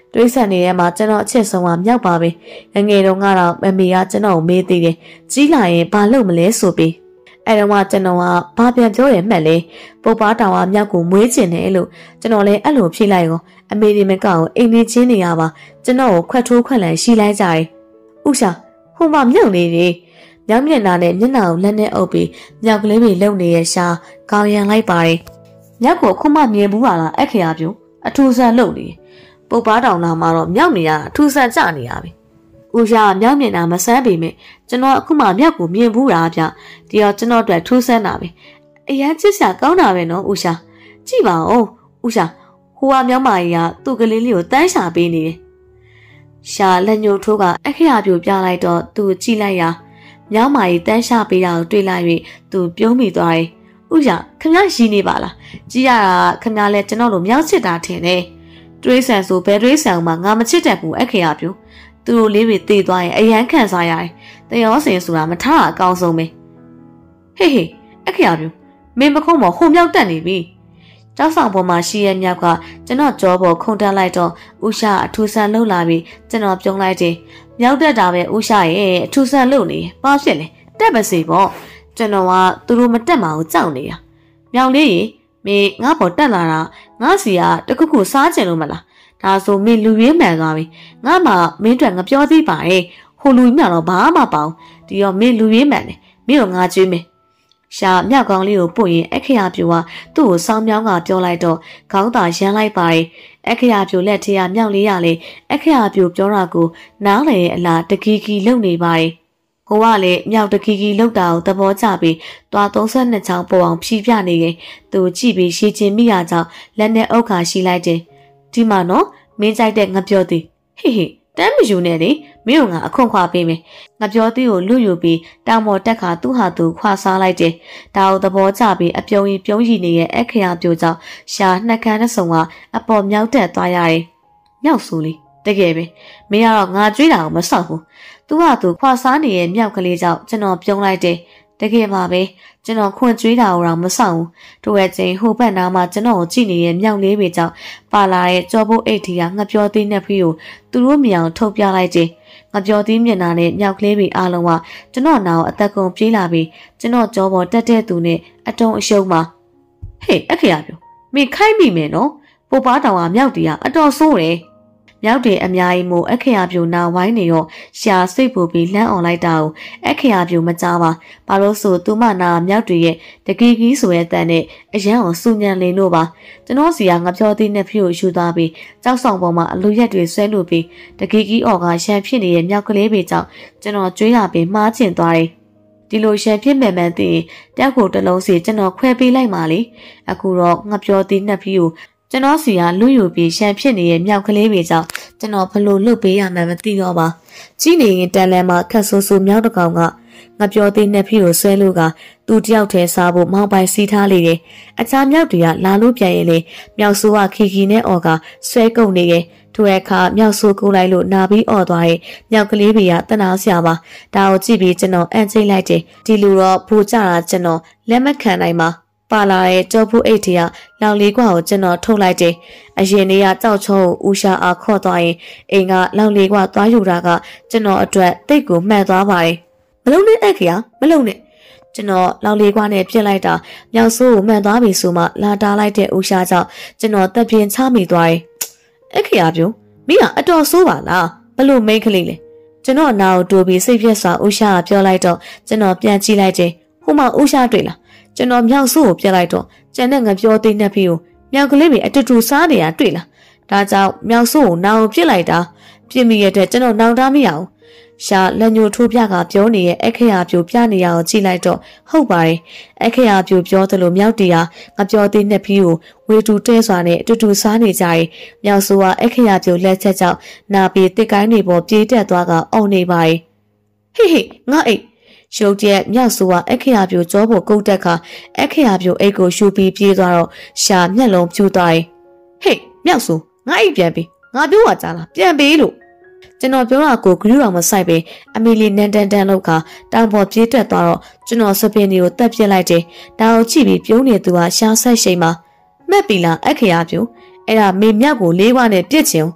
တွေးဆနေရဲမှာကျွန်တော်အချက်ဆုံးကမြောက်ပါပဲငငယ်တော့ကတော့မမေကကျွန်တော်ကိုမေးသေးတယ်ကြီးလာရင်ဘာလုပ်မလဲဆိုပြီးအဲ့တော့မှကျွန်တော်ကဘာပြန်ပြောရမှက်လဲပုပ်ပါတောင်ကမြောက်ကိုမွေးကျင်တယ်လို့ကျွန်တော်လည်းအဲ့လိုဖြေလိုက်ရောအမေဒီမကောက်အိမ်နေချင်းနေရပါကျွန်တော်ကိုခွက်ထိုးခွက်လန်ရှိလိုက်ကြတယ်ဥရှာဟိုမှာမြုပ်နေတယ်မြောက်မျက်နှာနဲ့မျက်နှာကိုလက်နဲ့အုပ်ပြီးမြောက်ကလေးတွေလုံနေရရှာကောင်းရန်လိုက်ပါတယ်မြောက်ကိုခုမှမြင်ဘူးပါလားအခရာပြူအထူးဆန်းလုံနေပုပ်ပါတောင်နာမှာတော့မြောက်နေရအထူးဆန်းကြနေရပြီဥရှာမြောက်မျက်နှာမဆန်းပေမဲ့ကျွန်တော်အခုမှမြောက်ကိုမြင်ဘူးတာဗျဒီတော့ကျွန်တော်အတွက်ထူးဆန်းတာပဲအရန်ချစ်စရာကောင်းတာပဲနော်ဥရှာကြည့်ပါဦးဥရှာဟိုကမြောက်မကြီးကသူ့ကလေးလေးကိုတန်းရှာပေးနေတယ်ရှာလက်ညှိုးထိုးကအခရာပြူပြလိုက်တော့သူ့ကြည့်လိုက်ရာမြောက်မကြီးတန်းရှာပေးတာကိုတွေ့လိုက်၍သူပြုံးမိသွားတယ်ဥရှာခင်ဗျာရှိနေပါလားကြည့်ရတာခင်ဗျာလဲကျွန်တော်တို့မြောက်ချစ်တာထင်တယ်တွေးဆန်ဆိုဘယ်တွေးဆန်မှငါမချစ်တတ်ဘူးအခရာပြူသူတို့လေးတွေတည်သွားရင်အရန်ခံစားရတယ်တရောစင်ဆိုတာမထားအကောင်းဆုံးပဲဟေးဟေးအခရာပြူမင်းမခုံးမဟိုမြောက်တက်နေပြီတောက်ဆောင်ပေါ်မှာရှိရဲ့မြောက်ကကျွန်တော်ကြောပေါ်ခုန်တက်လိုက်တော့ဥရှာအထူးဆန်းလှုပ်လာပြီးကျွန်တော်ပြုံးလိုက်တယ်မြောက်တက်တာပဲဥရှာရဲ့အထူးဆန်းလှုပ်နေဘာဖြစ်လဲတက်ပါစေပေါ့ကျွန်တော်ကသူတို့မတက်မှာကိုကြောက်နေတာမြောင်လေးရေမင်းငါ့ပေါ်တက်လာတာငါစီကတခုခုစားကျင်လို့မလားဒါဆိုမင်းလူရင်းမှန်သွားပြီငါမှမင်းတို့ငါပြောသေးပါရဲ့ဟိုလူကြီးမှတော့ဘာမှမပေါအောင်ဒီတော့မင်းလူရင်းမှန်တယ်မင်းတို့ငါကြွေးမယ်ရှာမြောက်ကောင်းလေးကိုပို့ရင်အခရာပြူကသူ့ကိုစောင်းမြောင်းကပြောလိုက်တော့ခေါင်းသာရမ်းလိုက်ပါတယ်အခရာပြူလက်ထရမြောက်လေးရလေအခရာပြူပြောတာကိုနားလေအလားတကီကီလုံနေပါတယ်ဟိုကလည်းမြောက်တကီကီလောက်တာကိုသဘောကျပြီးတွားသုံးဆနှစ်ချောင်းပေါ်အောင်ဖြီးပြနေရင်သူကြည့်ပြီးရှည်ချင်းမိရကြောင်းလက်နဲ့အုပ်ခါရှိလိုက်တယ်ဒီမှာနော်မင်းကြိုက်တဲ့ငါပြောသည်ဟေးဟေးတမ်းမယူနဲ့လေမင်းကငါအခွင့်ခွာပေးမယ်ငါပြောသည်ကိုလွတ်ယူပြီးတောင်ပေါ်တက်ခါသူ့ဟာသူခွာစားလိုက်တယ်ဒါကိုသဘောကျပြီးအပြုံးကြီးပြုံးရည်နေရဲ့အခရာပြိုကြောင့်ရှာနှက်ခမ်းတစ်စုံကအပေါ်မြောက်တက်သွားရတယ်မြောက်ဆူလေးတကယ်ပဲမင်းကတော့ငါကြွေးတာကိုမဆောက်ဘူးသူ့ဟာသူခွာစားနေရဲ့မြောက်ကလေးကြောင့်ကျွန်တော်ပြုံးလိုက်တယ်တကယ်ပါပဲကျွန်တော်ခွင့်ကြွေးတာတော့မဆောင်ဘူးတို့ရဲ့ချင်းဟိုဘက်နားမှာကျွန်တော်ကိုကြည့်နေတဲ့မြောက်လေးတွေကြောင့်ပါလာတဲ့ကြောပုတ်အိတ်ထီကငပြောသေးနဲ့ဖီးကိုသူတို့မြောင်ထုတ်ပြလိုက်တယ်ငပြောသေးမျက်နှာနဲ့မြောက်ကလေးတွေအားလုံးကကျွန်တော်နာကိုအသက်ကုန်ပြေးလာပြီးကျွန်တော်ကြောပေါ်တက်တဲ့သူနဲ့အတုံးအရှုံးမှာဟေးအခရာပြောမင်းခိုင်းမိမယ်နော်ပိုပါတောင်ကမြောက်တီကအတော်ဆိုးတယ်မြောက်တယ်အများကြီးမို့အခရာပြူနာဝိုင်းနေရောရှာစိတ်ပူပြီးလှမ်းအောင်လိုက်တာကိုအခရာပြူမကြားပါဘာလို့ဆိုသူမနာမြောက်တွေရဲ့တကီကီဆိုရဲ့တန်နဲ့အရန်အောင်စူညံလင်းလို့ပါကျွန်တော်စီကငါပြောသေးနဲ့ဖြူကိုယူသွားပြီးကြောက်ဆောင်ပေါ်မှာအလူရက်တွေဆွဲလို့ပြီးတကီကီအော်ကရှန်ဖြစ်နေတဲ့မြောက်ကလေးတွေကြောင့်ကျွန်တော်ကြွေးလာပြီးမှားကျင်သွားတယ်ဒီလိုရှန်ဖြစ်မဲ့မှန်သိရင်တက်ကိုတစ်လုံးစီကျွန်တော်ခွဲပေးလိုက်ပါလေအခုတော့ငါပြောသေးနဲ့ဖြူကိုကျွန်တော်စီကလူယူပြီးရှန်ဖြစ်နေတဲ့မြောက်ကလေးတွေကြောင့်ကျွန်တော်ဘလို့လှုပ်ပေးရမှန်းမသိတော့ပါကြီးနေရင်တန်လန်မှာခက်ဆူဆူမြောက်တကောင်ကငါပြောသေးနဲ့ဖီကိုဆွဲလို့ကသူတယောက်တည်းစားဖို့မောင်းပိုင်စီးထားလေတယ်အခြားမြောက်တွေကလာလို့ပြန်ရင်လေမြောက်ဆိုးကခီခီနဲ့အော်ကဆွဲကုန်နေရဲ့ထိုအခါမြောက်ဆိုးကူလိုက်လို့နာပြီးအော်သွားရဲ့မြောက်ကလေးတွေကတနာစရာပါဒါကိုကြည့်ပြီးကျွန်တော်အန်ချိတ်လိုက်တယ်ဒီလိုတော့ဘူကြတာကျွန်တော်လက်မခံနိုင်ပါပါလာတဲ့ကြောဖို့အိတ်တီကလောင်လေးကွာကိုကျွန်တော်ထုတ်လိုက်တယ်အရင်နေ့ကကြောက်ချုံကိုဦးရှာအားခေါ်သွားရင်အိမ်ကလောင်လေးကွာသွားယူတာကကျွန်တော်အတွက်တိတ်ကိုမှန်သွားပါတယ်မလုံးနဲ့အဲ့ခရမလုံးနဲ့ကျွန်တော်လောင်လေးကွာနဲ့ပြစ်လိုက်တာမြောက်ဆိုးကိုမှန်သွားပြီဆိုမှလာတားလိုက်တဲ့ဦးရှာကြောင့်ကျွန်တော်တက်ပြင်းချမိသွားတယ်အဲ့ခရပြုံးမိကအတော်ဆိုးပါလားဘလို့မိန်းကလေးလဲကျွန်တော်နာကိုတိုးပြီးစိတ်ပြက်စွာဦးရှာကပြောလိုက်တော့ကျွန်တော်ပြန်ကြည့်လိုက်တယ်ဟိုမှာဦးရှာတွေ့လားကျွန်တော်မြောက်ဆိုးကိုပြလိုက်တော့ကျန်တဲ့ငပြောသေးနဲ့ဖီကိုမြောက်ကလေးတွေအတူတူစားနေရတွေ့လားဒါကြောင့်မြောက်ဆိုးကိုနာကိုပြစ်လိုက်တာပြစ်မိရတဲ့ကျွန်တော်နောင်တမရအောင်ရှာလက်ညှိုးထိုးပြကပြောနေရဲ့အခရာပြိုပြနေရအောင်ကြည့်လိုက်တော့ဟုတ်ပါတယ်အခရာပြိုပြောသလိုမြောက်တီဟာငပြောသေးနဲ့ဖီကိုဝေတူတဲစွာနဲ့အတူတူစားနေကြရင်မြောက်ဆိုးကအခရာပြိုလက်ချက်ကြောင့်နာပြီးတစ်ကိုင်းတွေပေါ်ပြေးတက်သွားကအော်နေပါတယ်ဟေးဟေးငါအိတ်ရုပ်ကျက်မြောက်ဆိုးကအခရာပြိုကြောပေါ်ကုတ်တက်ခါအခရာပြိုအိတ်ကိုရှူပြီးပြေးသွားတော့ရှာမျက်လုံးပြူသွားရင်ဟေးမြောက်ဆိုးငါအိတ်ပြန်ပြီငါပြောရကြလားပြန်ပြီလို့ကျွန်တော်ပြောတာကိုဂရုတော်မဆိုင်ပဲအမီလီနန်တန်တန်လောက်ကတောင်ပေါ်ပြေးတက်သွားတော့ကျွန်တော်စပင်းတွေကိုတက်ပြစ်လိုက်တယ်ဒါကိုကြည့်ပြီးပြုံးနေသူကရှာဆက်ရှိန်မှာမှက်ပြီလားအခရာပြိုအဲ့ဒါမေမြောက်ကိုလေးဝါနဲ့ပြစ်ချင်ခ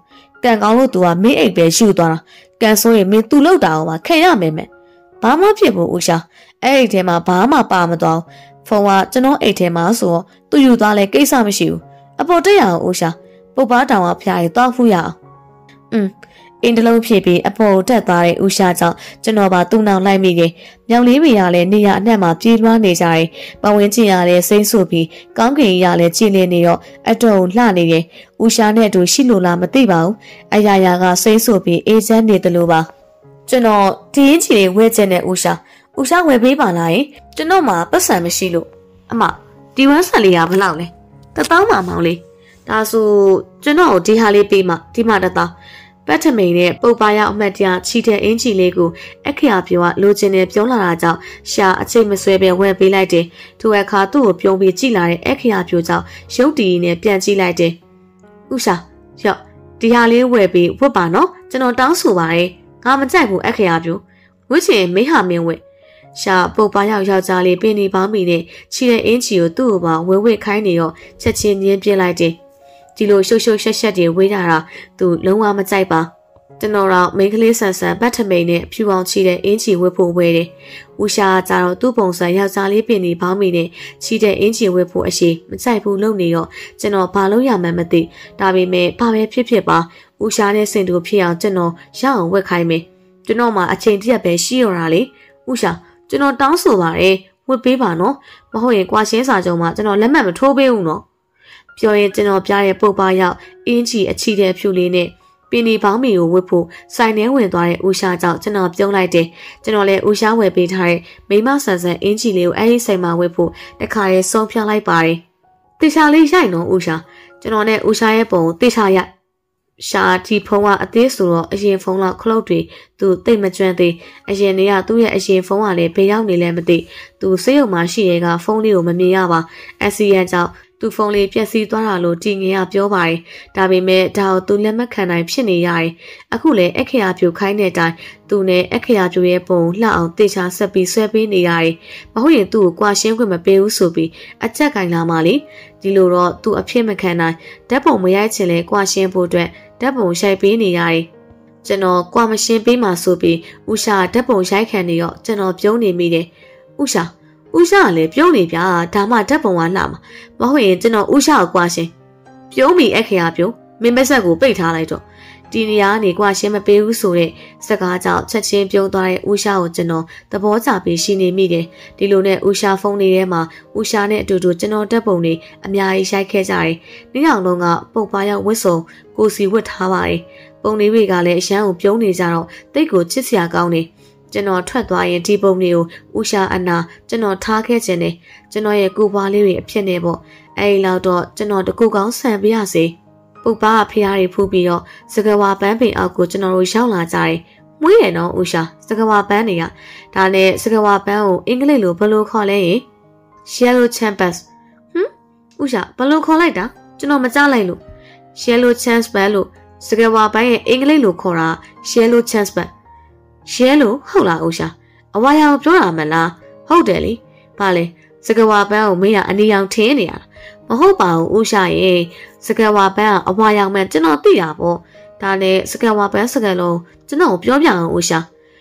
ကန်ကောင်းလို့ तू ကမင်းအိတ်ပဲယူသွားတာကန်ဆိုရင်မင်း तू လောက်တာအောင်ပါခင်ရမယ်မယ်ဘာမှဖြစ်ဘူးဦးရှာအဲ့အိတ်ထဲမှာဘာမှပါမသွားဖုန်းကကျွန်တော်အိတ်ထဲမှာဆိုတော့ तू ယူသွားလဲကိစ္စမရှိဘူးအပေါ်တက်ရအောင်ဦးရှာပုပ်ပါတောင်ကဖျားရီတောက်ဖူးရအောင်อืมအင်းတလုံးဖြစ်ပြီးအပေါ်တက်သွားတဲ့ဦးရှာကြောင့်ကျွန်တော်ပါသူ့နောက်လိုက်မိခဲ့မြောင်လေးမိရလည်းနေရအနှက်မှာပြေးလွှားနေကြတယ်ပဝင်းကျင်ရလည်းစိမ့်ဆူပြီးကောင်းကင်ရလည်းကြည်လင်းနေတော့အတော်လှနေတယ်ဦးရှာနဲ့အတူရှိလို့လားမသိပါဘူးအရာရာကစိမ့်ဆူပြီးအေးချမ်းနေတယ်လို့ပါကျွန်တော်ဒီရင်ချီလေးဝဲကျင်တဲ့ဦးရှာဦးရှာဝယ်ပေးပါလားယင်ကျွန်တော်မှပတ်စံမရှိလို့အမဒီဝမ်းဆန်လေးကဘယ်လောက်လဲတသောင်းမှမောင်လေးဒါဆိုကျွန်တော်ဒီဟာလေးပေးမှဒီမှတသောင်းပတ်ထမိန်နဲ့ပုပ်ပါရောက်အမှတ်တရချီတဲ့အင်ချီလေးကိုအခရာပြောကလိုချင်တယ်ပြောလာတာကြောင့်ရှာအချိန်မဆွဲပဲဝယ်ပေးလိုက်တယ်ထိုအခါသူ့ကိုပြုံးပြီးကြည့်လာတဲ့အခရာပြောကြောင့်ရုပ်တည်နဲ့ပြန်ကြည့်လိုက်တယ်ဥရှာရော့ဒီဟာလေးဝယ်ပြီးဝတ်ပါနော်ကျွန်တော်တောင်းဆိုပါတယ်ငါမကြိုက်ဘူးအခရာပြောဝတ်ချင်မိဟာမင်းဝတ်ရှာပုပ်ပါရောက်ယောက်ျားလေးပင်နေပေါင်းမိနဲ့ချီတဲ့အင်ချီကိုသူ့ကိုပါဝဲဝဲခိုင်းနေတော့ချက်ချင်းညင်းပြလိုက်တယ်ဒီလိုရှုပ်ရှုပ်ရှက်ရှက်တွေဝေးကြတာသူလုံးဝမကြိုက်ပါကျွန်တော်တော့မိန်းကလေးဆန်ဆန်ပတ်ထမိန်နဲ့ဖြူအောင်ချီတဲ့အင်ချီဝတ်ဖို့ဝဲတယ်။ဦးရှာကြတော့သူ့ပုံစံယောက်ျားလေးပင်နေပေါင်းမိနဲ့ချီတဲ့အင်ချီဝတ်ဖို့အရှိမကြိုက်ဘူးလို့နေတော့ကျွန်တော်ဘာလို့ရမှန်းမသိဒါပေမဲ့ဘာပဲဖြစ်ဖြစ်ပါဦးရှာနဲ့စင်တူဖြစ်အောင်ကျွန်တော်ရအောင်ဝတ်ခိုင်းမယ်။ကျွန်တော်မှအချိန်တရက်ပဲရှိရတာလေ။ဦးရှာကျွန်တော်တောင်းဆိုပါတယ်ဝတ်ပေးပါနော်။မဟုတ်ရင်ကွာရှင်းစာကြုံမှာကျွန်တော်လက်မှတ်မထိုးပေးဘူးနော်။ပြောရင်ကျွန်တော်ပြရဲ့ပုပ်ပါရောက်အင်းကြီးအချီတဲ့ဖြူလေးနဲ့ပင်ဒီပေါင်းမီကိုဝတ်ဖို့စိုင်ထဲဝင်သွားတဲ့ဦးရှာကြောင့်ကျွန်တော်ပြုံးလိုက်တယ်ကျွန်တော်လည်းဦးရှာဝယ်ပေးထားတဲ့မိမဆန်ဆန်အင်းကြီးလေးကိုအဲဒီစိမ်မှာဝတ်ဖို့တခါရဲဆုံးဖြတ်လိုက်ပါတယ်တေချာလေးရိုက်နော်ဦးရှာကျွန်တော်နဲ့ဦးရှာရဲ့ပုံတေချာရိုက်ရှာတီဖုံးကအသေးဆိုတော့အရင်ဖုံးလောက်ခလုတ်တွေသူတိတ်မကျွမ်းသေးအရင်တွေကသူ့ရဲ့အရင်ဖုံးကလည်းဘေးရောက်နေလဲမသိသူစိတ်ယုံမှရှိရဲကဖုံးလေးကိုမမြင်ရပါအစီရန်ကြောင့်သူဖုန်းလေးပြက်စီးသွားတာလို့တီငင်ကပြောပါတယ်။ဒါပေမဲ့ဒါကိုသူလက်မခံနိုင်ဖြစ်နေရတယ်။အခုလည်းအခရာပြိုခိုင်းတဲ့အတိုင်းသူနဲ့အခရာပြိုရဲ့ပုံလှအောင်တေချာဆက်ပြီးဆွဲပေးနေရတယ်။မဟုတ်ရင်သူ့ကိုကွာရှင်းခွင့်မပေးဘူးဆိုပြီးအကြက်ကင်လာမှလေဒီလိုတော့သူအဖြစ်မခံနိုင်ဓာတ်ပုံမရိုက်ချင်လဲကွာရှင်းဖို့အတွက်ဓာတ်ပုံရိုက်ပေးနေရတယ်။ကျွန်တော်ကွာမရှင်းပေးမှဆိုပြီးဥရှာဓာတ်ပုံရိုက်ခံနေတော့ကျွန်တော်ပြုံးနေမိတယ်။ဥရှာဦးရှာလည်းပြုံးနေပြဒါမှဓာတ်ပုံကလှမှာမဟုတ်ရင်ကျွန်တော်ဦးရှာကိုကွာရှင်းပြုံးပြီးအခရာပြုံးမင်းမဆက်ကိုပိတ်ထားလိုက်တော့ဒီနေရာကနေကွာရှင်းမပေးဘူးဆိုတဲ့စကားကြောင့်ချက်ချင်းပြုံးသွားတဲ့ဦးရှာကိုကျွန်တော်သဘောကျပြီးရှိနေမိတယ်ဒီလိုနဲ့ဦးရှာဖုန်းလေးထဲမှာဦးရှာနဲ့အတူတူကျွန်တော်ဓာတ်ပုံတွေအများကြီးရိုက်ခဲ့ကြတယ်နေ့အောင်လုံးကပုပ်ပါရောက်ဝတ်စုံကိုစီဝတ်ထားပါတယ်ပုံလေးတွေကလည်းအရန်ကိုပြုံးနေကြတော့တိတ်ကိုချစ်စရာကောင်းနေကျွန်တော်ထွက်သွားရင်ဒီပုံလေးကိုဦးရှာအနာကျွန်တော်ထားခဲ့ခြင်းနဲ့ကျွန်တော်ရဲ့ကိုပွားလေးတွေအဖြစ်နေပေါ့အဲဒီလောက်တော့ကျွန်တော်တကူကောင်းဆန်ပြရစေပုပ်ပါဖျားတွေဖူးပြီးတော့စကဝါပန်းပင်အောက်ကိုကျွန်တော်တို့ရောက်လာကြတယ်မွေးရနော်ဦးရှာစကဝါပန်းတွေကဒါနဲ့စကဝါပန်းကိုအင်္ဂလိပ်လိုဘယ်လိုခေါ်လဲရင် Yellow Champers ဟမ်ဦးရှာဘယ်လိုခေါ်လိုက်တာကျွန်တော်မကြားလိုက်လို့ Yellow Champers လို့စကဝါပန်းရဲ့အင်္ဂလိပ်လိုခေါ်တာ Yellow Champersရဲလို့ဟုတ်လားဦးရှာအဝါရောင်ပြောတာမလားဟုတ်တယ်လေဘာလဲစကဝါပန်းကိုမင်းကအနီရောင်ထင်းနေရတာမဟုတ်ပါဘူးဦးရှာရဲ့စကဝါပန်းကအဝါရောင်မှန်ကျွန်တော်သိတာပေါ့ဒါနဲ့စကဝါပန်းစကလုံးကျွန်တော်ပြောပြအောင်ဦးရှာ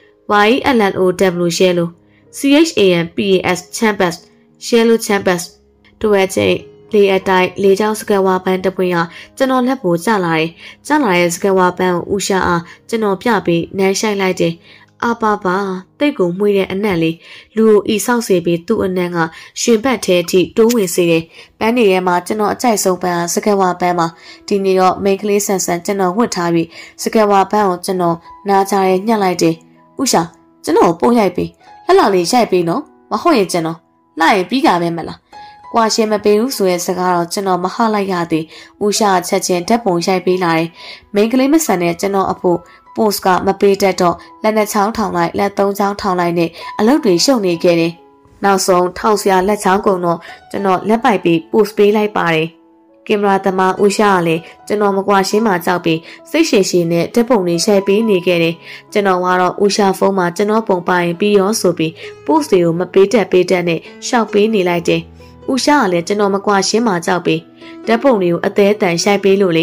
Y L L O W ရဲလို့ C H A M P A S Champers ရဲလို့ Champers တို့ရဲ့ချင်းလေအတိုင်းလေကြောင်းစကဝါပန်းတပွင့်ဟာကျွန်တော်လက်ပေါ်ကျလာတယ်။ကျလာတဲ့စကဝါပန်းကိုဦးရှာအားကျွန်တော်ပြပြီးနမ်းဆိုင်လိုက်တယ်။အပါပါတိတ်ကိုမှွေးတဲ့အနက်လေးလူကိုဤဆောက်စေပြီးသူ့အနက်ကရှင်ဘက်ထဲအထိတိုးဝင်စေတယ်။ပန်းတွေထဲမှာကျွန်တော်အကြိုက်ဆုံးပန်းဟာစကဝါပန်းပါဒီနေ့တော့မိန်းကလေးဆန်ဆန်ကျွန်တော်ဝတ်ထားပြီးစကဝါပန်းကိုကျွန်တော်နားကြရဲညှက်လိုက်တယ်။ဦးရှာကျွန်တော်ပုံရိုက်ပြီးလှလှလေးရိုက်ပြီးနော်မဟုတ်ရင်ကျွန်တော်လှရင်ပြီးကြပဲမလားကွာရှင်းမပေးဘူးဆိုတဲ့စကားတော့ကျွန်တော်မဟလိုက်ရသေးဦးရှာချက်ချင်းဓာတ်ပုံရိုက်ပေးလာတယ်မိန်းကလေးမဆန်တဲ့ကျွန်တော်အဖို့ post ကမပေးတတ်တော့လက်နှစ်ချောင်းထောင်လိုက်လက်သုံးချောင်းထောင်လိုက်နဲ့အလုပ်တွေရှုပ်နေခဲ့တယ်နောက်ဆုံးထောက်စရာလက်ချောင်းကုန်တော့ကျွန်တော်လက်ပိုက်ပြီး post ပေးလိုက်ပါတယ်ကင်မရာသမားဦးရှာကလည်းကျွန်တော်မကွာရှင်းမှကြောက်ပြီးစိတ်ရှည်ရှည်နဲ့ဓာတ်ပုံတွေရိုက်ပေးနေခဲ့တယ်ကျွန်တော်ကတော့ဦးရှာဖုန်းမှာကျွန်တော်ပုံပါရင်ပြီးရောဆိုပြီး post တွေကိုမပေးတတ်ပေးတတ်နဲ့ရှောက်ပေးနေလိုက်တယ်ဦးရှာကလည်းကျွန်တော်မကွာရှင်းမှကြောက်ပြီးဓာတ်ပုံတွေကိုအသေးအတန်ရိုက်ပေးလို့လေ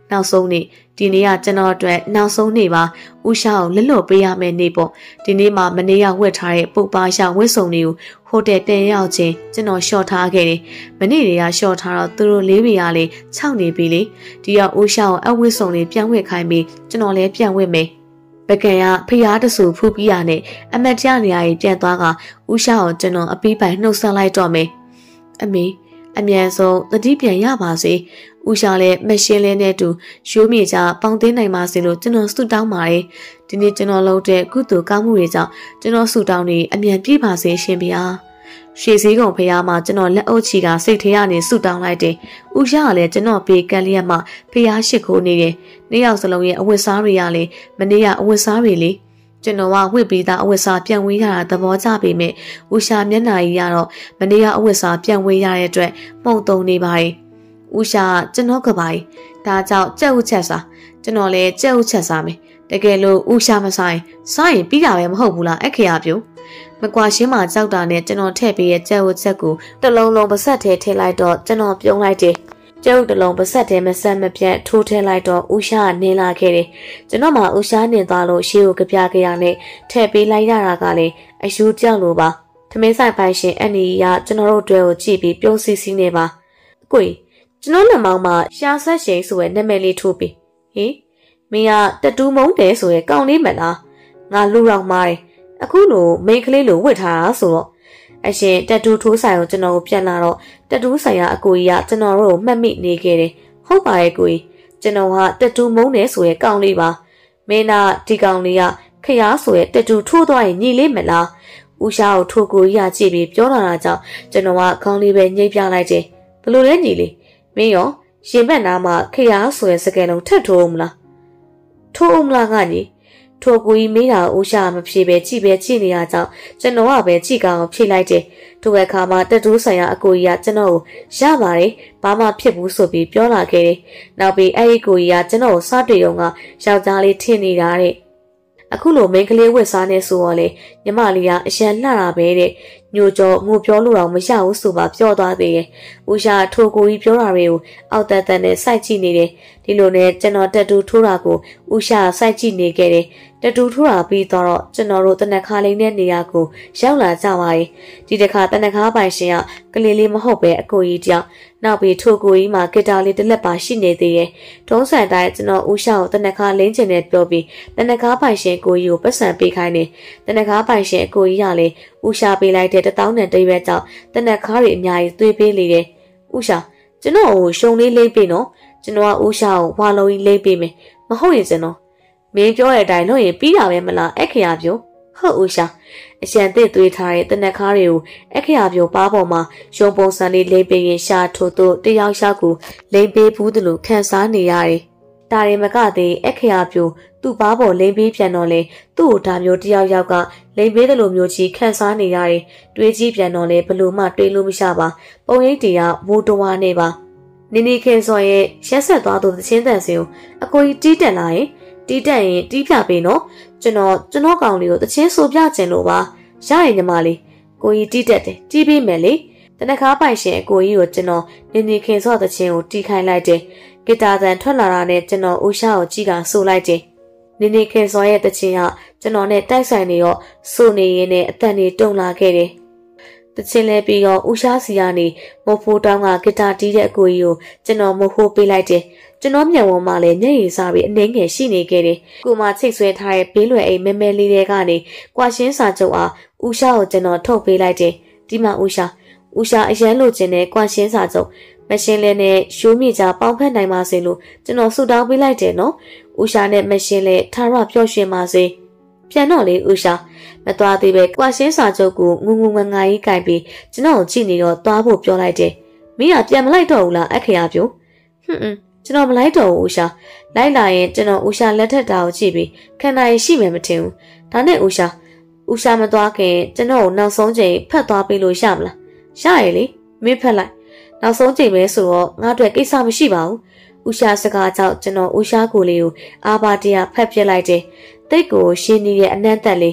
နောက်ဆုံးနေ့ဒီနေ့ကကျွန်တော်အတွက်နောက်ဆုံးနေ့ပါဦးရှာကိုလက်လွတ်ပေးရမယ့်နေ့ပေါ့ဒီနေ့မှမနေ့ကဝတ်ထားတဲ့ပုပ်ပါရှာဝတ်စုံတွေကိုဟိုတယ်ပြန်ရောက်ချင်းကျွန်တော်ရှော့ထားခဲ့တယ်မနေ့တွေကရှော့ထားတော့သူတို့လေးပေရလေးခြောက်နေပြီလေဒီကဦးရှာကိုအဝတ်စုံတွေပြန်ဝတ်ခိုင်းပြီးကျွန်တော်လည်းပြန်ဝတ်မယ်ပကံကဖျားတဆူဖူးပြီးရနဲ့အမတ်ကျနေရာကြီးပြန်သွားကဦးရှာကိုကျွန်တော်အပီးပိုင်နှုတ်ဆက်လိုက်တော့မယ်အမေအမြန်ဆုံးသတိပြန်ရပါစေဦးရှာလည်းမရှင်းလဲနဲ့တူရိုးမြေကြပေါင်းသိမ်းနိုင်ပါစေလို့ကျွန်တော်ဆုတောင်းပါတယ်ဒီနေ့ကျွန်တော်လုပ်တဲ့ကုသိုလ်ကောင်းမှုတွေကြောင့်ကျွန်တော်ဆုတောင်းနေအမြန်ပြည့်ပါစေရှင်ဗျာရှေးစည်းကုန်ဖျားမှာကျွန်တော်လက်အုပ်ချီကစိတ်ထဲကနေဆုတောင်းလိုက်တယ်ဦးရှာကလည်းကျွန်တော်ပေးကက်လျက်မှဖျားရှိခိုးနေတယ်နေ့ရောက်စလုံးရဲ့အဝတ်စားတွေကလည်းမနေ့ကအဝတ်စားတွေလေကျွန်တော်ကဝစ်ပြီးသားအဝတ်စားပြန်ဝေးရတာသဘောကျပေမဲ့ဦးရှာမျက်နှာကြီးကတော့မနေ့ကအဝတ်စားပြန်ဝေးရတဲ့အတွက်မှုန်တုံနေပါတယ်ဦးရှာကျွန်တော်ကပါဒါကြောင့်ကြက်ဥချက်စားကျွန်တော်လည်းကြက်ဥချက်စားမယ်တကယ်လို့ဦးရှာမဆိုင်စားရင်ပြီးတာပဲမဟုတ်ဘူးလားအခရာပြိုမကွာရှင်းမှာကြောက်တာနဲ့ကျွန်တော်ထည့်ပေးရဲ့ကြက်ဥချက်ကိုတလုံးလုံးပါဆက်ထဲထည့်လိုက်တော့ကျွန်တော်ပြုံးလိုက်တယ်ကျုပ်တလုံးပါဆက်ထဲမဆက်မပြတ်ထိုးထည့်လိုက်တော့ဦးရှာနင်းလာခဲ့တယ်ကျွန်တော်မှဦးရှာနင်းသွားလို့ရှေ့ကိုကြပြကြရနဲ့ထည့်ပေးလိုက်ရတာကလည်းအယူကြောက်လို့ပါသမင်းဆိုင်ပိုင်ရှင်အန်နီကကျွန်တော်တို့တွဲကိုကြည့်ပြီးပြုံးစီစီနေပါအကိုကျွန်တော်လက်မောင်းမှာရှားဆက်ရှိန်ဆိုရဲ့နာမည်လေးထိုးပြီးဟေးမင်းကတတူးမုံတယ်ဆိုရဲ့ကောင်းလေးမလားငါလူတော်မားတယ်အခုလိုမိန်းကလေးလိုဝတ်ထားတာဆိုတော့အရှင်တက်တူးထိုးဆိုင်ကိုကျွန်တော်ကိုပြန်လာတော့တက်တူးဆိုင်ကအကိုကြီးကကျွန်တော်တို့ကိုမှတ်မိနေခဲ့တယ်ဟုတ်ပါရဲ့ကိုကြီးကျွန်တော်ကတက်တူးမုံတယ်ဆိုရဲ့ကောင်းလေးပါမင်းနာဒီကောင်လေးကခရားဆိုရဲ့တက်တူးထိုးသွားရင်ညီလေးမလားဦးရှာကိုထိုးကိုကြီးကကြည့်ပြီးပြောလာတာကြောင့်ကျွန်တော်ကခေါင်းလေးပဲညှိပြလိုက်တယ်ဘလို့လဲညီလေးမင်းရောရင်ဘက်နားမှာခရားဆိုရဲ့စကယ်လုံးထပ်ထိုးအောင်မလားထိုးအောင်မလားကညီထိုကိုကြီးမေးတာဦးရှာမဖြေပဲကြည့်ပဲကြည့်နေရကြောင်းကျွန်တော်ကပဲကြည့်ကောင်ဖြေလိုက်တယ်ထိုအခါမှာတက်တူးဆိုင်ရာအကိုကြီးကကျွန်တော်ကိုရပါတယ်ဘာမှဖြစ်ဘူးဆိုပြီးပြောလာခဲ့တယ်နောက်ပြီးအဲ့ဒီကိုကြီးကကျွန်တော်ကိုစတွေ့ရုံကယောက်ျားလေးထင်နေတာတဲ့အခုလိုမိန်းကလေးဝတ်စားနေဆိုတော့လေညီမလေးကအရန်လှတာပဲတဲ့ညိုကြောငိုပြောလို့တော့မရဘူးဆိုပါပြောသွားသေးတယ်ဦးရှာထိုကိုကြီးပြောတာတွေကိုအောက်တန်တန်နဲ့စိုက်ကြည့်နေတယ်ဒီလိုနဲ့ကျွန်တော်တက်တူထိုးတာကိုဦးရှာစိုက်ကြည့်နေခဲ့တယ်တက်တူထိုးတာပြီးတော့ကျွန်တော်တို့တနက်ခါလေးနဲ့နေရာကိုရောက်လာကြပါတယ်ဒီတစ်ခါတနက်ခါပိုင်ရှင်ကကလေးလေးမဟုတ်ပဲအကိုကြီးတယောက်နောက်ပြီးထိုကိုကြီးမှာဂီတာလေးတစ်လက်ပါရှိနေသေးတယ်ထုံးစံတိုင်းကျွန်တော်ဦးရှာကိုတနက်ခါလင်းချင်တဲ့ပြောပြီးတနက်ခါပိုင်ရှင်ကိုကြီးကိုပတ်စံပေးခိုင်းတယ်တနက်ခါပိုင်ရှင်အကိုကြီးကလည်းဦးရှာပေးလိုက်တဲ့တထောင်းနဲ့တရွက်ကြောင့်တနက်ခါတွေအများကြီးသွေးပေးလေတယ်ဦးရှာကျွန်တော်ကိုရှုံလေးလေးပေးနော်ကျွန်တော်ကဦးရှာကိုဝါလုံးကြီးလေးပေးမယ်မဟုတ်ရင်ကျွန်တော်မင်းပြောတဲ့အတိုင်းလို့ရင်ပြီးတာပဲမလားအခရာပြိုဟုတ်ဦးရှာအရှံသစ်သွေးထားတဲ့တနက်ခါတွေကိုအခရာပြိုပါပေါ်မှာရုံပုံစံလေးလေးပေးရင်ရှာထိုးတို့တယောက်ယောက်ကိုလိမ့်ပေးဘူးသလိုခန်းစားနေရတယ်ဒါရင်မကသေးအခရာပြိုသူ့ပါပေါ်လိမ့်ပေးပြန်တော့လေသူ့ကိုဒါမျိုးတယောက်ယောက်ကလိမ့်ပေးတယ်လို့မျိုးကြီးခန်းစားနေရတယ်တွေးကြည့်ပြန်တော့လေဘလို့မှတွေးလို့မရပါပုံရိပ်တွေကဝိုးတော်နေပါနေနေခင်စော်ရဲ့ရက်ဆက်သွားသူသချင်းတန်စင်ကိုအကိုကြီးတီးတက်လာရင်တီးတက်ရင်တီးပြပေးနော်ကျွန်တော်ကျွန်တော်ကောင်လေးကိုတချင်းဆိုပြခြင်းလို့ပါရရင်ညီမလေးကိုကြီးတီးတက်တယ်တီးပေးမယ်လေတနခါပိုင်ရှင်အကိုကြီးကိုကျွန်တော်နေနေခင်စော်သချင်းကိုတီးခိုင်းလိုက်တယ်ဂီတာသံထွက်လာတာနဲ့ကျွန်တော်ဦးရှာကိုကြည့်ကဆိုလိုက်တယ်နေနေခင်စော်ရဲ့တချင်းကကျွန်တော်နဲ့တိုက်ဆိုင်နေတော့ဆိုနေရင်းနဲ့အတန်တွေတုံလာခဲ့တယ်တချင်းလဲပြီးတော့ဦးရှာစီကနေမို့ဖိုးတောင်းကဂီတာတီးတဲ့အကိုကြီးကိုကျွန်တော်မို့ဖိုးပေးလိုက်တယ်ကျွန်တော်မျက်ဝန်းမှာလည်းမျက်ရည်စားပြီးအနှင်းငယ်ရှိနေခဲ့တယ်ကိုမချိတ်ဆွဲထားတဲ့ဘေးလွယ်အိမ်မဲမဲလေးတွေကနေကွာရှင်းစာချုပ်အားဦးရှာကိုကျွန်တော်ထုတ်ပေးလိုက်တယ်ဒီမှာဦးရှာဦးရှာအရန်လိုချင်တဲ့ကွာရှင်းစာချုပ်မရှင်းလဲနဲ့ရှိုးမြေကြပေါင်းဖက်နိုင်ပါစေလို့ကျွန်တော်ဆုတောင်းပေးလိုက်တယ်နော်ဦးရှာနဲ့မရှင်းလဲထာရပျော့ရွှင်ပါစေပြန်တော့လေဦးရှာမသွားသေးပဲကွာရှင်းစာချုပ်ကိုငုံငုံငငါကြီးကြိုက်ပြီးကျွန်တော်ကြည့်နေတော့သွားဖို့ပြောလိုက်တယ်မင်းကပြန်မလိုက်တော့ဘူးလားအခရာပြိုဟွန်းကျွန်တော်မလိုက်တော့ဘူးဦးရှာလိုက်လာရင်ကျွန်တော်ဦးရှာလက်ထက်တာကိုကြည့်ပြီးခန္ဓာရည်ရှိမယ်မထင်ဘူးဒါနဲ့ဦးရှာဦးရှာမသွားခင်ကျွန်တော်ကိုနောက်ဆုံးချိန်ဖတ်သွားပေးလို့ရမလားရရည်လေမင်းဖတ်လိုက်နောက်ဆုံးချိန်ပဲဆိုတော့ငါတို့ကိစ္စမရှိပါဘူးဦးရှာစကားကြောင့်ကျွန်တော်ဦးရှာကိုလေးကိုအာဘာတရားဖတ်ပြလိုက်တယ်တိတ်ကိုရှင်းနေတဲ့အနံ့တက်လေး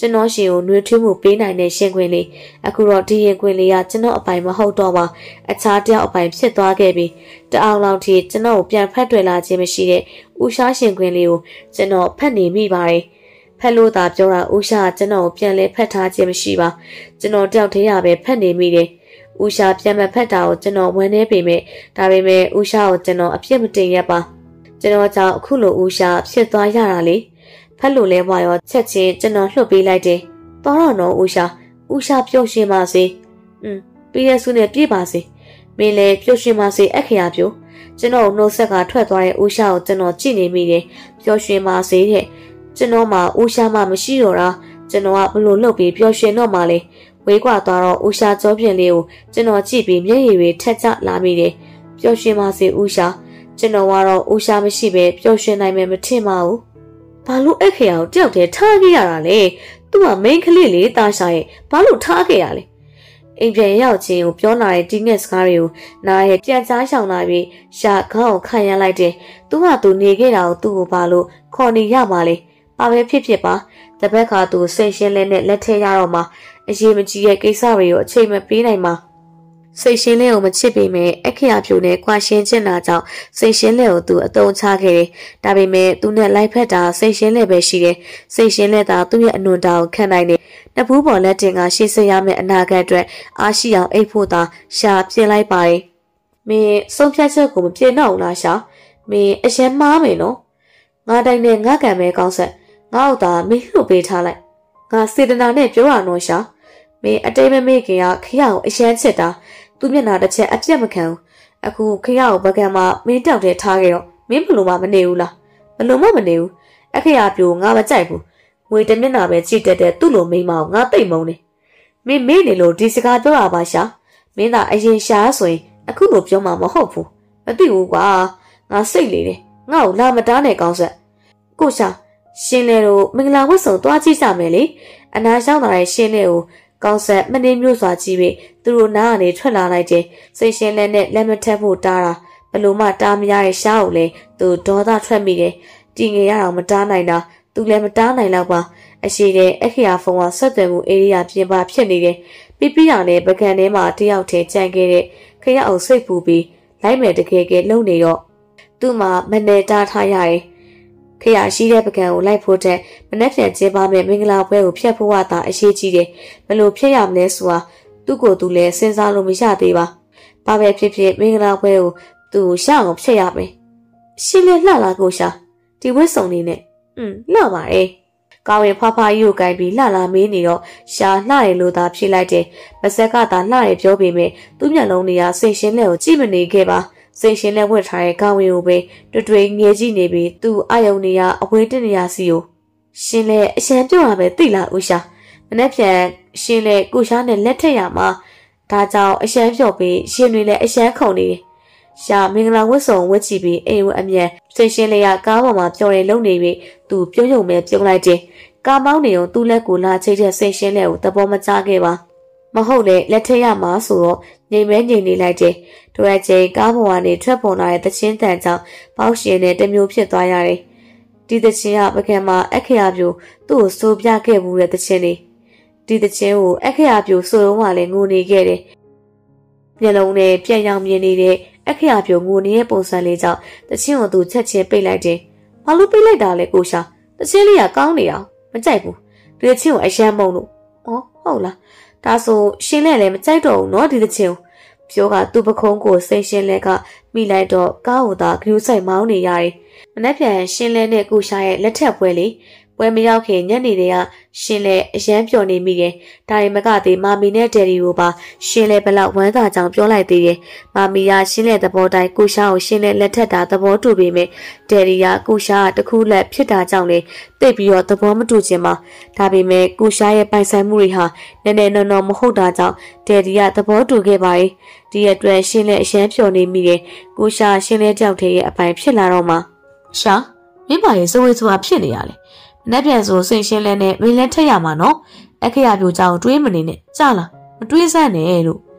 ကျွန်တော်ရှင်ကိုနှွေးထွေးမှုပေးနိုင်တဲ့ရှင်ခွင်လေးအခုတော့ဒီရင်ခွင်လေးကကျွန်တော်အပိုင်မဟုတ်တော့ပါအခြားတယောက်အပိုင်ဖြစ်သွားခဲ့ပြီတအောင်လောက်ထိကျွန်တော်ကိုပြန်ဖက်တွယ်လာခြင်းမရှိတဲ့ဦးရှားရှင်ခွင်လေးကိုကျွန်တော်ဖက်နေမိပါတယ်ဖက်လို့သာပြောတာဦးရှားကျွန်တော်ကိုပြန်လဲဖက်ထားခြင်းမရှိပါကျွန်တော်တယောက်တည်းရပဲဖက်နေမိတယ်ဦးရှားပြန်မဖက်တာကိုကျွန်တော်ဝမ်းနေပေမဲ့ဒါပေမဲ့ဦးရှားကိုကျွန်တော်အပြစ်မတင်ရပါကျွန်တော်ကြောင့်အခုလိုဦးရှားဖြစ်သွားရတာလေဖက်လို့လဲဘွာရောချက်ချင်းကျွန်တော်လှုပ်ပေးလိုက်တယ်တော်တော့နော်ဦးရှားဦးရှားပြုတ်ရှင်ပါစေอืมပြီးရစုနဲ့ပြေးပါစေမင်းလည်းပြုတ်ရှင်ပါစေအခရာပြုတ်ကျွန်တော်နှုတ်ဆက်ကထွက်သွားတဲ့ဦးရှားကိုကျွန်တော်ကြည့်နေမိတယ်ပျော်ရွှင်ပါစေတဲ့ကျွန်တော်မှဦးရှားမှမရှိတော့တာကျွန်တော်ကဘလို့လှုပ်ပြီးပျော်ရွှင်တော့မှလေဝေးကွာသွားတော့ဦးရှားကြောပြင်လေးကိုကျွန်တော်ကြည့်ပြီးမျက်ရည်တွေထက်ကျလာမိတယ်ပျော်ရွှင်ပါစေဦးရှားကျွန်တော်ကတော့ဦးရှားမရှိပဲပျော်ရွှင်နိုင်မယ်မထင်ပါဘူးဘာလို့အခရာကိုတယောက်တည်းထားခဲ့ရတာလဲသူကမိန်းကလေးလေးတာရှာရဲ့ဘာလို့ထားခဲ့ရလဲအိမ်ပြန်ရောက်ချင်းကိုပြောလာတဲ့ဒီငက်စကားတွေကိုနားရဲ့ပြန်ကြားရှောင်လာပြီးရှာခေါင်းကိုခံရလိုက်တယ်သူကသူနေခဲ့တာကိုသူ့ကိုဘာလို့ခေါ်နေရမှာလဲဘာပဲဖြစ်ဖြစ်ပါတပတ်ခါသူစိတ်ရှင်းလဲနဲ့လက်ထဲရတော့မှအရေးမကြီးရဲ့ကိစ္စတွေကိုအချိန်မပေးနိုင်မှာစိတ်ရှင်းလဲကိုမချစ်ပေမဲ့အခရာဖြူနဲ့ကွာရှင်းချင်တာကြောင့်စိတ်ရှင်းလဲကိုသူအတုံးချခဲ့တယ်ဒါပေမဲ့သူနဲ့လိုက်ဖက်တာစိတ်ရှင်းလဲပဲရှိတယ်စိတ်ရှင်းလဲတာသူ့ရဲ့အနွန်တာကိုခံနိုင်တယ်နဖူးပေါ်လက်တင်ကရှေ့ဆက်ရမယ့်အနာဂတ်အတွက်အားရှိအောင်အိတ်ဖို့သာရှာပြင်လိုက်ပါတယ်မင်းဆုံးဖြတ်ချက်ကိုမပြေတော့ဘူးလားရှာမင်းအရင်မှားမယ်နော်ငါတိုင်းနဲ့ငါကံပဲကောင်းဆက်ငါ့ဥသာမင်းလှုပ်ပေးထားလိုက်ငါစေတနာနဲ့ပြောရတော့ရှာမင်းအတိတ်မမေ့ခင်ကခရကိုအရန်ချစ်တာသူ့မျက်နှာတစ်ချက်အပြတ်မခံဘူးအခုခရကိုဘကံမှာမင်းတောက်တဲ့ထားခဲ့တော့မင်းဘလို့မှမနေဘူးလားဘလို့မှမနေဘူးအခရပြိုငါမကြိုက်ဘူးငွေတမျက်နှာပဲကြည့်တတ်တဲ့သူ့လိုမိန်းမကိုငါသိမ့်မုန်းနေမင်းမေ့နေလို့ဒီစကားပြောရပါရှာမင်းသာအရင်ရှာဆိုရင်အခုလိုပြောမှာမဟုတ်ဘူးမသိဘူးကွာငါစိတ်လေတယ်ငါ့ကိုလာမတားနဲ့ကောင်းဆက်ကိုရှာရှင်လေတို့မင်္ဂလာဝတ်ဆောင်သွားကြည့်ကြမယ်လေအနာရှောင်းလာတဲ့ရှင်လေကိုကောင်းဆက်မနေမျိုးစွာကြည့်ပြီးသူတို့နားကနေထွက်လာလိုက်တယ်စိတ်ရှင်းလက်နဲ့လက်မထက်ဖို့တားတာဘလို့မှတားမရတဲ့ရှားကိုလေသူဒေါသထွက်မိတယ်တည်ငြိမ်ရအောင်မတားနိုင်တာသူလည်းမတားနိုင်တော့ပါအရှိတဲ့အခရာဖုန်းကဆက်သွယ်မှုဧရိယာပြင်ပဖြစ်နေတယ်ပြပြရနဲ့ပကံထဲမှာတယောက်တည်းကြံခဲ့တဲ့ခရအောင်စိတ်ပူပြီးလိုက်မယ်တကယ်ကဲလုံနေတော့သူ့မှာမနေတားထားရတယ်ခရရှိတဲ့ပကံကိုလိုက်ဖို့တဲ့မနှက်ပြန်ကျင်းပါမဲ့မင်္ဂလာပွဲကိုဖျက်ဖို့ဝတာအရေးကြီးတယ်ဘယ်လိုဖျက်ရမလဲဆိုတာသူ့ကိုယ်သူလည်းစဉ်းစားလို့မရသေးပါဘာပဲဖြစ်ဖြစ်မင်္ဂလာပွဲကိုသူရှောင်းအောင်ဖျက်ရမယ်ရှင်းလဲလှလာကိုရှာဒီဝတ်စုံလေးနဲ့อืมလှပါတယ်ကောင်းရင်ဖွားဖွားကြီးကိုကြိုက်ပြီးလှလာမေးနေတော့ရှာလှတယ်လို့သာဖြေလိုက်တယ်မဆက်ကသာလှတယ်ပြောပေမဲ့သူ့မျက်လုံးတွေကစိတ်ရှင်းလက်ကိုကြည့်မနေခဲ့ပါစိတ်ရှင်းလက်ဝတ်ထားတဲ့ကောင်းဝင်ကိုပဲတွေ့တွေ့ငယ်ကြည့်နေပြီးသူ့အယုံတွေကအဝေးတက်နေရစီကိုရှင်းလဲအရှမ်းပြောရမယ်သိလားဦးရှာမနေ့ပြန်ရှင်းလဲကိုရှာနဲ့လက်ထက်ရမှာဒါကြောင့်အရှမ်းပြော့ပြီးရှင်တွေလည်းအရှမ်းခုန်နေတယ်ရှာမင်္ဂလာဝတ်စုံဝတ်ကြည့်ပြီးအိမ်ဝအမြန်စိတ်ရှင်းလေးကကားပေါ်မှာပျော်နေလုံနေပြီးသူပြုံးယုံမဲ့ပြုံးလိုက်တယ်ကားမောင်းနေုံသူ့လက်ကိုလာချိတ်တဲ့စိတ်ရှင်းလေးကိုသဘောမကျခဲ့ပါမဟုတ်လေလက်ထက်ရမှာဆိုတော့ငြိမ်မဲငြိမ်နေလိုက်တယ်တို့ရဲ့ချိန်ကားပေါ်ကနေထွက်ပေါ်လာတဲ့သချင်းတန်ကြောင့်ပေါက်ရှင်နဲ့တမျိုးဖြစ်သွားရတယ်ဒီသချင်းကပကံမှာအခရာပြိုသူ့ကိုစိုးပြခဲ့ဘူးတဲ့သချင်းလေးဒီသချင်းကိုအခရာပြိုစိုးလုံးကလည်းငိုနေခဲ့တယ်မျက်လုံးနဲ့ပြက်ရောင်မြင်နေတဲ့အခရာပြိုငိုနေတဲ့ပုံစံလေးကြောင့်သချင်းကိုသူချက်ချင်းပိတ်လိုက်တယ်ဘာလို့ပိတ်လိုက်တာလဲကိုရှာသချင်းလေးကကောင်းနေအောင်မကြိုက်ဘူးဒီသချင်းကိုအယမ်းမုံလို့ဩဟုတ်လားဒါဆိုရှင်းလဲလည်းမကြိုက်တော့ဘူးနော်ဒီသချင်းကိုပြောကသူ့ပခုံးကိုစိတ်ရှင်းလဲကမိလိုက်တော့ကားကိုသာဂရုစိုက်မောင်းနေရတယ်မနှက်ပြန်ရှင်းလဲနဲ့ကိုရှာရဲ့လက်ထက်ပွဲလေးပွဲမရောက်ခင်ညနေတည်းကရှင်းလဲအရန်ပျော်နေမိတယ်ဒါရီမကသေးမာမီနဲ့ဒယ်ရီကိုပါရှင်းလဲဘလောက်ဝမ်းသာကြောင်ပြောလိုက်သေးတယ်မာမီကရှင်းလဲသဘောတိုင်းကိုရှာကိုရှင်းလဲလက်ထက်တာသဘောတူပေမဲ့ဒယ်ရီကကိုရှာကတခုလက်ဖြစ်တာကြောင့်လေတိတ်ပြီးတော့သဘောမတူချင်ပါဒါပေမဲ့ကိုရှာရဲ့ပိုင်ဆိုင်မှုတွေဟာနည်းနည်းနော်နော်မဟုတ်တာကြောင့်ဒယ်ရီကသဘောတူခဲ့ပါတယ်ဒီအတွက်ရှင်းလဲအရန်ပျော်နေမိတယ်ကိုရှာရှင်းလဲကြောက်တဲ့ရဲ့အပိုင်ဖြစ်လာတော့မှရှာမင်းပါရဲ့စဝေးဆိုတာဖြစ်နေရလေမနှက်ပြန်ဆိုစိတ်ရှင်းလဲနဲ့မင်းလည်းထက်ရမှာနော်အခရာပြိုကြောင်တွေးမနေနဲ့ကြလားမတွေးစမ်းနဲ့လို့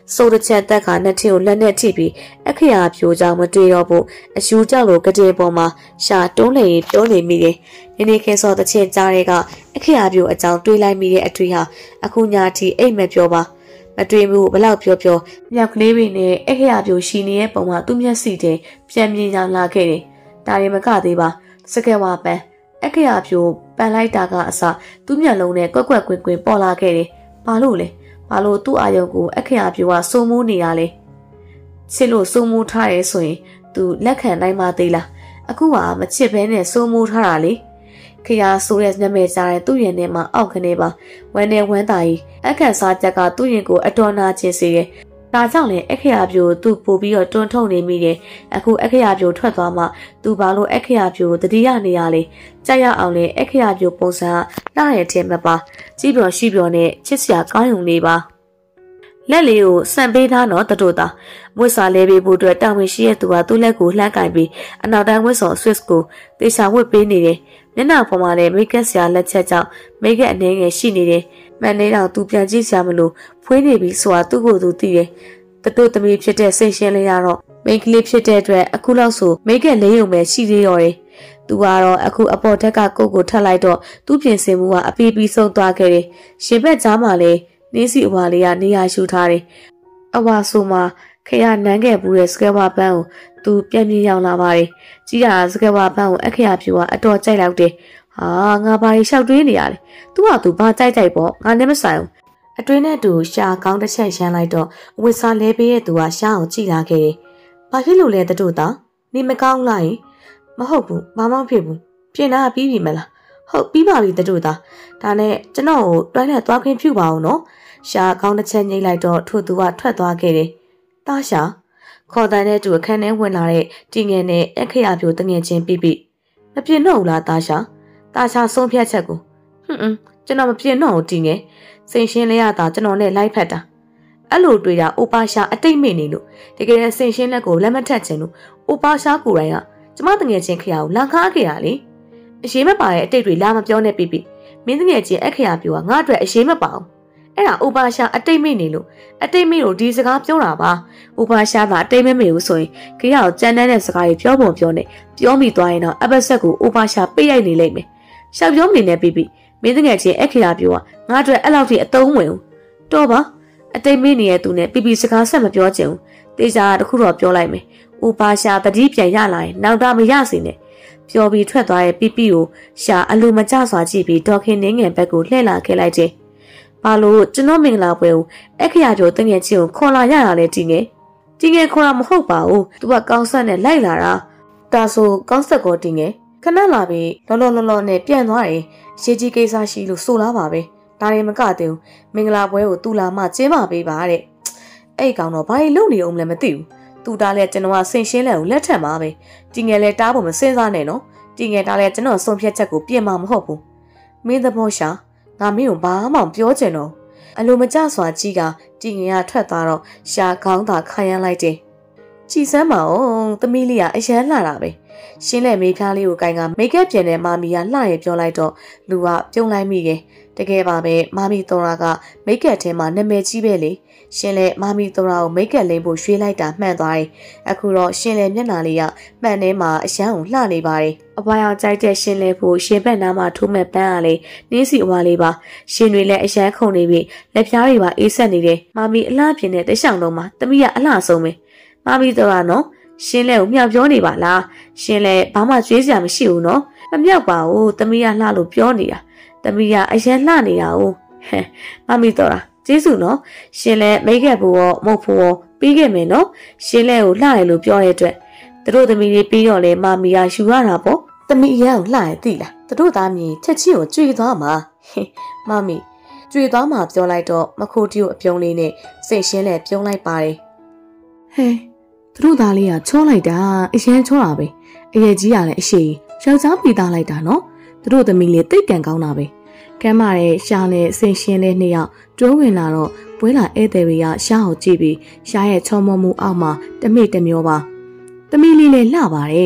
စိုးတစ်ချက်တက်ကနှစ်ထင်းကိုလက်နဲ့ထိပြီးအခရာပြိုကြောင်မတွေ့တော့ဘူးအရှူကြောက်လိုကတဲ့ပေါ်မှာရှာတွန်းနေပြောနေမိတယ်နေနေခင်စောတစ်ချက်ကြားတဲ့ကအခရာပြိုအကြောင်းတွေးလိုက်မိတဲ့အတွေ့ဟာအခုညာတီအိတ်မပြောပါမတွေ့ဘူးဘလောက်ပြောပြောမြောက်ကလေးတွေနဲ့အခရာပြိုရှိနေတဲ့ပုံမှာသူ့မျက်စိထဲပြန်မြင်ကြောင်လာခဲ့တယ်ဒါရင်မကသေးပါစကဲဝါပန်အခရာပြိုပန်လိုက်တာကအစသူ့မျက်လုံးနဲ့ကွက်ကွက်ကွင်းကွင်းပေါ်လာခဲ့တယ်ဘာလို့လဲဘာလို့သူ့အာယုံကိုအခရာပြိုကစိုးမိုးနေရလဲချစ်လို့စိုးမိုးထားရဲဆိုရင်သူလက်ခံနိုင်မှသေးလားအခုကမချစ်ဘဲနဲ့စိုးမိုးထားတာလေခရာဆိုတဲ့နာမည်ကြားတဲ့သူ့ရင်ထဲမှာအောက်ကနေပါဝမ်းနဲ့ဝမ်းသာကြီးအခက်စားချက်ကသူ့ရင်ကိုအတော်နာကျင်စေတယ်ဒါကြောင့်လည်းအခရာပြိုသူ့ပို့ပြီးတော့တွန်းထုတ်နေမိတယ်အခုအခရာပြိုထွက်သွားမှသူဘာလို့အခရာပြိုတတိယနေရလဲကြက်ရအောင်လေအခရာပြိုပုံစံလှရတဲ့မပါကြီးပြော်ရှိပြော်နဲ့ချစ်စရာကောင်းုံလေးပါလက်လေးကိုစံပေးထားတော့တတို့တာမွေးစာလဲပေးဖို့အတွက်တာဝန်ရှိတဲ့သူကသူ့လက်ကိုလှမ်းကင်ပြီးအနောက်တိုင်းဝတ်စော် Swiss ကိုတေချာဝတ်ပေးနေတယ်မျက်နှာပေါ်မှာလည်းမိတ်ကက်စရာလက်ချက်ကြောင့်မိတ်ကက်အနေငယ်ရှိနေတယ်မန်နေတော့သူပြန်ကြည့်စရာမလိုဖွေးနေပြီဆိုတာသူ့ကိုယ်သူသိတယ်တတို့သမီးဖြစ်တဲ့စိတ်ရှင်းလေးရတော့မိတ်ကလေးဖြစ်တဲ့အတွက်အခုလောက်ဆိုမိတ်ကက်လေးရုံပဲရှိသေးရော်တယ်သူကတော့အခုအပေါ်ထက်ကကိုယ့်ကိုထပ်လိုက်တော့သူ့ပြင်ဆင်မှုကအပီးပီးဆုံးသွားခဲ့တယ်ရှင်ဘက်ကြားမှာလည်းနင်းစီအဝါလေးကနေရာယူထားတယ်အဝါဆိုမှာခရနန်းခဲ့ဘူးတဲ့စကဲဝါပန်းကိုသူပြန်ပြေးရောက်လာပါတယ်ကြီးတာစကဲဝါပန်းကိုအခရာပြူကအတော်ကြိုက်လောက်တယ်ဟာငါဘာလျှောက်တွေးနေရလဲသူကသူဘာကြိုက်ကြိုက်ပေါ့ငါလည်းမဆိုင်ဘူးအတွင်းနဲ့တူရှာကောင်းတစ်ချက်ရှမ်းလိုက်တော့အဝတ်စားလဲပေးတဲ့သူကရှာအောင်ကြည့်လာခဲ့တယ်ဘာဖြစ်လို့လဲတတို့တာနေမကောင်းလားမဟုတ်ဘူးမမောင်းဖြစ်ဘူးပြင်တာပြီးပြီမလားဟုတ်ပြီးပါပြီတတို့တာဒါနဲ့ကျွန်တော်ကိုတွိုင်းနဲ့သွားခွင့်ပြုပါအောင်နော်ရှာကောင်းတစ်ချက်ညှိလိုက်တော့ထို့သူကထွက်သွားခဲ့တယ်တားရှာခေါ်တန်းတဲ့သူအခန်းထဲဝင်လာတဲ့တီငယ်နဲ့အခရာပြိုတငယ်ချင်းပြပြမပြင်းတော့ဘူးလားတားရှာတားရှာဆုံးဖြတ်ချက်ကိုဟွန်းအင်းကျွန်တော်မပြင်းတော့ဘူးတီငယ်စိန်ရှင်းလဲရတာကျွန်တော်နဲ့လိုက်ဖက်တာအဲ့လိုတွေ့တာအိုပါရှာအတိတ်မိနေလို့တကယ်စိန်ရှင်းလက်ကိုလက်မထက်ချင်လို့အိုပါရှာကိုယ်တိုင်ကကျမတငယ်ချင်းခရာကိုလာခါခဲ့ရလေအရေးမပါတဲ့အတိတ်တွေလာမပြောနဲ့ပြပြမင်းတငယ်ချင်းအခရာပြိုကငါ့အတွက်အရေးမပါအောင်အဲ့ဒါအိုပါရှာအတိတ်မိနေလို့အတိတ်မိလို့ဒီစကားပြောတာပါအိုပါရှာကအတိတ်မမိဘူးဆိုရင်ခရကိုကြမ်းတမ်းတဲ့စကားတွေပြောပုံပြောနေပြောမိသွားရင်တော့အပတ်ဆက်ကိုအိုပါရှာပိတ်ရိုက်နေလိမ့်မယ်ရှောက်ပြောမနေနဲ့ပြပြမင်းတငယ်ချင်းအခရာပြိုကငါ့အတွက်အဲ့လောက်ထိအသုံးဝင်ဘူးတော့ပါအတိတ်မိနေတဲ့သူနဲ့ပြပြစကားဆက်မပြောချင်ဘူးတေချာတခုတော့ပြောလိုက်မယ်အိုပါရှာတတိပြန်ရလာရင်နောက်တာမရစေနဲ့ပြောပြီးထွက်သွားတဲ့ပြပြကိုရှာအလိုမကျစွာကြည့်ပြီးဒေါခင်နှင်းငယ်ဘက်ကိုလှည့်လာခဲ့လိုက်တယ်ဘာလို့ကျွန်တော်မင်္ဂလာပွဲကိုအခရာကျော်တငယ်ချင်းကိုခေါ်လာရတာလဲတီငယ်တီငယ်ခေါ်တာမဟုတ်ပါဘူးသူကကောင်းဆက်နဲ့လိုက်လာတာဒါဆိုကောင်းဆက်ကောတီငယ်ခဏလာပြီးလောလောလောလောနဲ့ပြန်သွားတယ်ရှေးကြီးကိစ္စရှိလို့ဆိုလာပါပဲဒါရင်မကသေးဘူးမင်္ဂလာပွဲကိုသူ့လာမှကျင်းပါပေးပါတဲ့အဲ့ကောင်တော့ဘာလို့လုံနေအောင်လဲမသိဘူးသူတားလဲကျွန်တော်ကဆင်ရှင်းလဲကိုလက်ထက်မှာပဲတီငယ်လဲတားဖို့မစင်စားနဲ့နော်တီငယ်တားလဲကျွန်တော်ဆုံးဖြတ်ချက်ကိုပြင်မှာမဟုတ်ဘူးမင်းသဘောရှာငါမင်းကိုဘာမှမပြောချင်တော့အလိုမကျစွာကြီးကတီငယ်ကထွက်သွားတော့ရှာကောင်းသာခိုင်းရမ်းလိုက်တယ်ကြည်စမ်းပါအောင်သမီးလေးကအရန်လှတာပဲရှင်းလက်မေးဖျားလေးကိုကိုင်ကမိတ်ကပ်ပြင်တဲ့မာမီကလှရပြောလိုက်တော့လူကပြုံးလိုက်မိတယ်တကယ်ပါပဲမာမီတော်ရာကမိတ်ကပ်ထဲမှာနာမည်ကြီးပဲလေရှင်းလက်မာမီတော်ရာကိုမိတ်ကပ်လိမ့်ဖို့ရွှေ့လိုက်တာမှန်သွားတယ်အခုတော့ရှင်းလက်မျက်နှာလေးကမှန်ထဲမှာအရန်ကိုလှနေပါတယ်အပွားရောက်ကြိုက်တဲ့ရှင်းလက်ဖို့ရှင်ဘက်နားမှာထိုးမဲ့ပန်းအားလေးနင်းစီအဝါလေးပါရှင်တွေလည်းအရန်ခုန်နေပြီလက်ဖျားတွေပါအေးဆက်နေတယ်မာမီအလှပြင်းတဲ့တရှောင်းလုံးမှာတမီးကအလှဆုံးပဲမာမီတော်ရာနော်ရှင်းလဲကိုမြောက်ပြောနေပါလားရှင်းလဲဘာမှကြွေးစရာမရှိဘူးနော်မမြောက်ပါဘူးတမီးကလှလို့ပြောနေတာတမီးကအရင်လှနေတာ哦ဟဲ့မမီတော်လားကျေးဇူးနော်ရှင်လဲမိခဲ့ဘူးရောမဟုတ်ဘူးရောပြီးခဲ့မယ်နော်ရှင်လဲကိုလှရလို့ပြောတဲ့အတွက်သူတို့သမီးလေးပြီးတော့လဲမမီကယူရတာပေါ့တမီးရကိုလှရသိလားသူတို့သားမြင်ချက်ချင်းကိုကြွေသွားမှာဟင်မမီကြွေသွားမှာပြောလိုက်တော့မခိုးတီကိုအပြုံးလေးနဲ့စိတ်ရှင်းလဲပြုံးလိုက်ပါတယ်ဟဲ့သူတို့သားလေးကချောလိုက်တာအရင်ချောတာပဲအရဲ့ကြီးကလည်းအရှိယောက်ျားမိသားလိုက်တာနော်သူတို့သမီးလေးတိတ်ကန်ကောင်းတာပဲကမ်းမာတဲ့ရှာနဲ့ဆင်ရှင်းတဲ့နှစ်ယောက်တွိုးဝင်လာတော့ပွဲလာဧည့်သည်တွေကရှားအောင်ကြည့်ပြီးရှားရဲ့ချောမောမှုအောက်မှာတမိတမျောပါသမီးလေးလည်းလှပါတယ်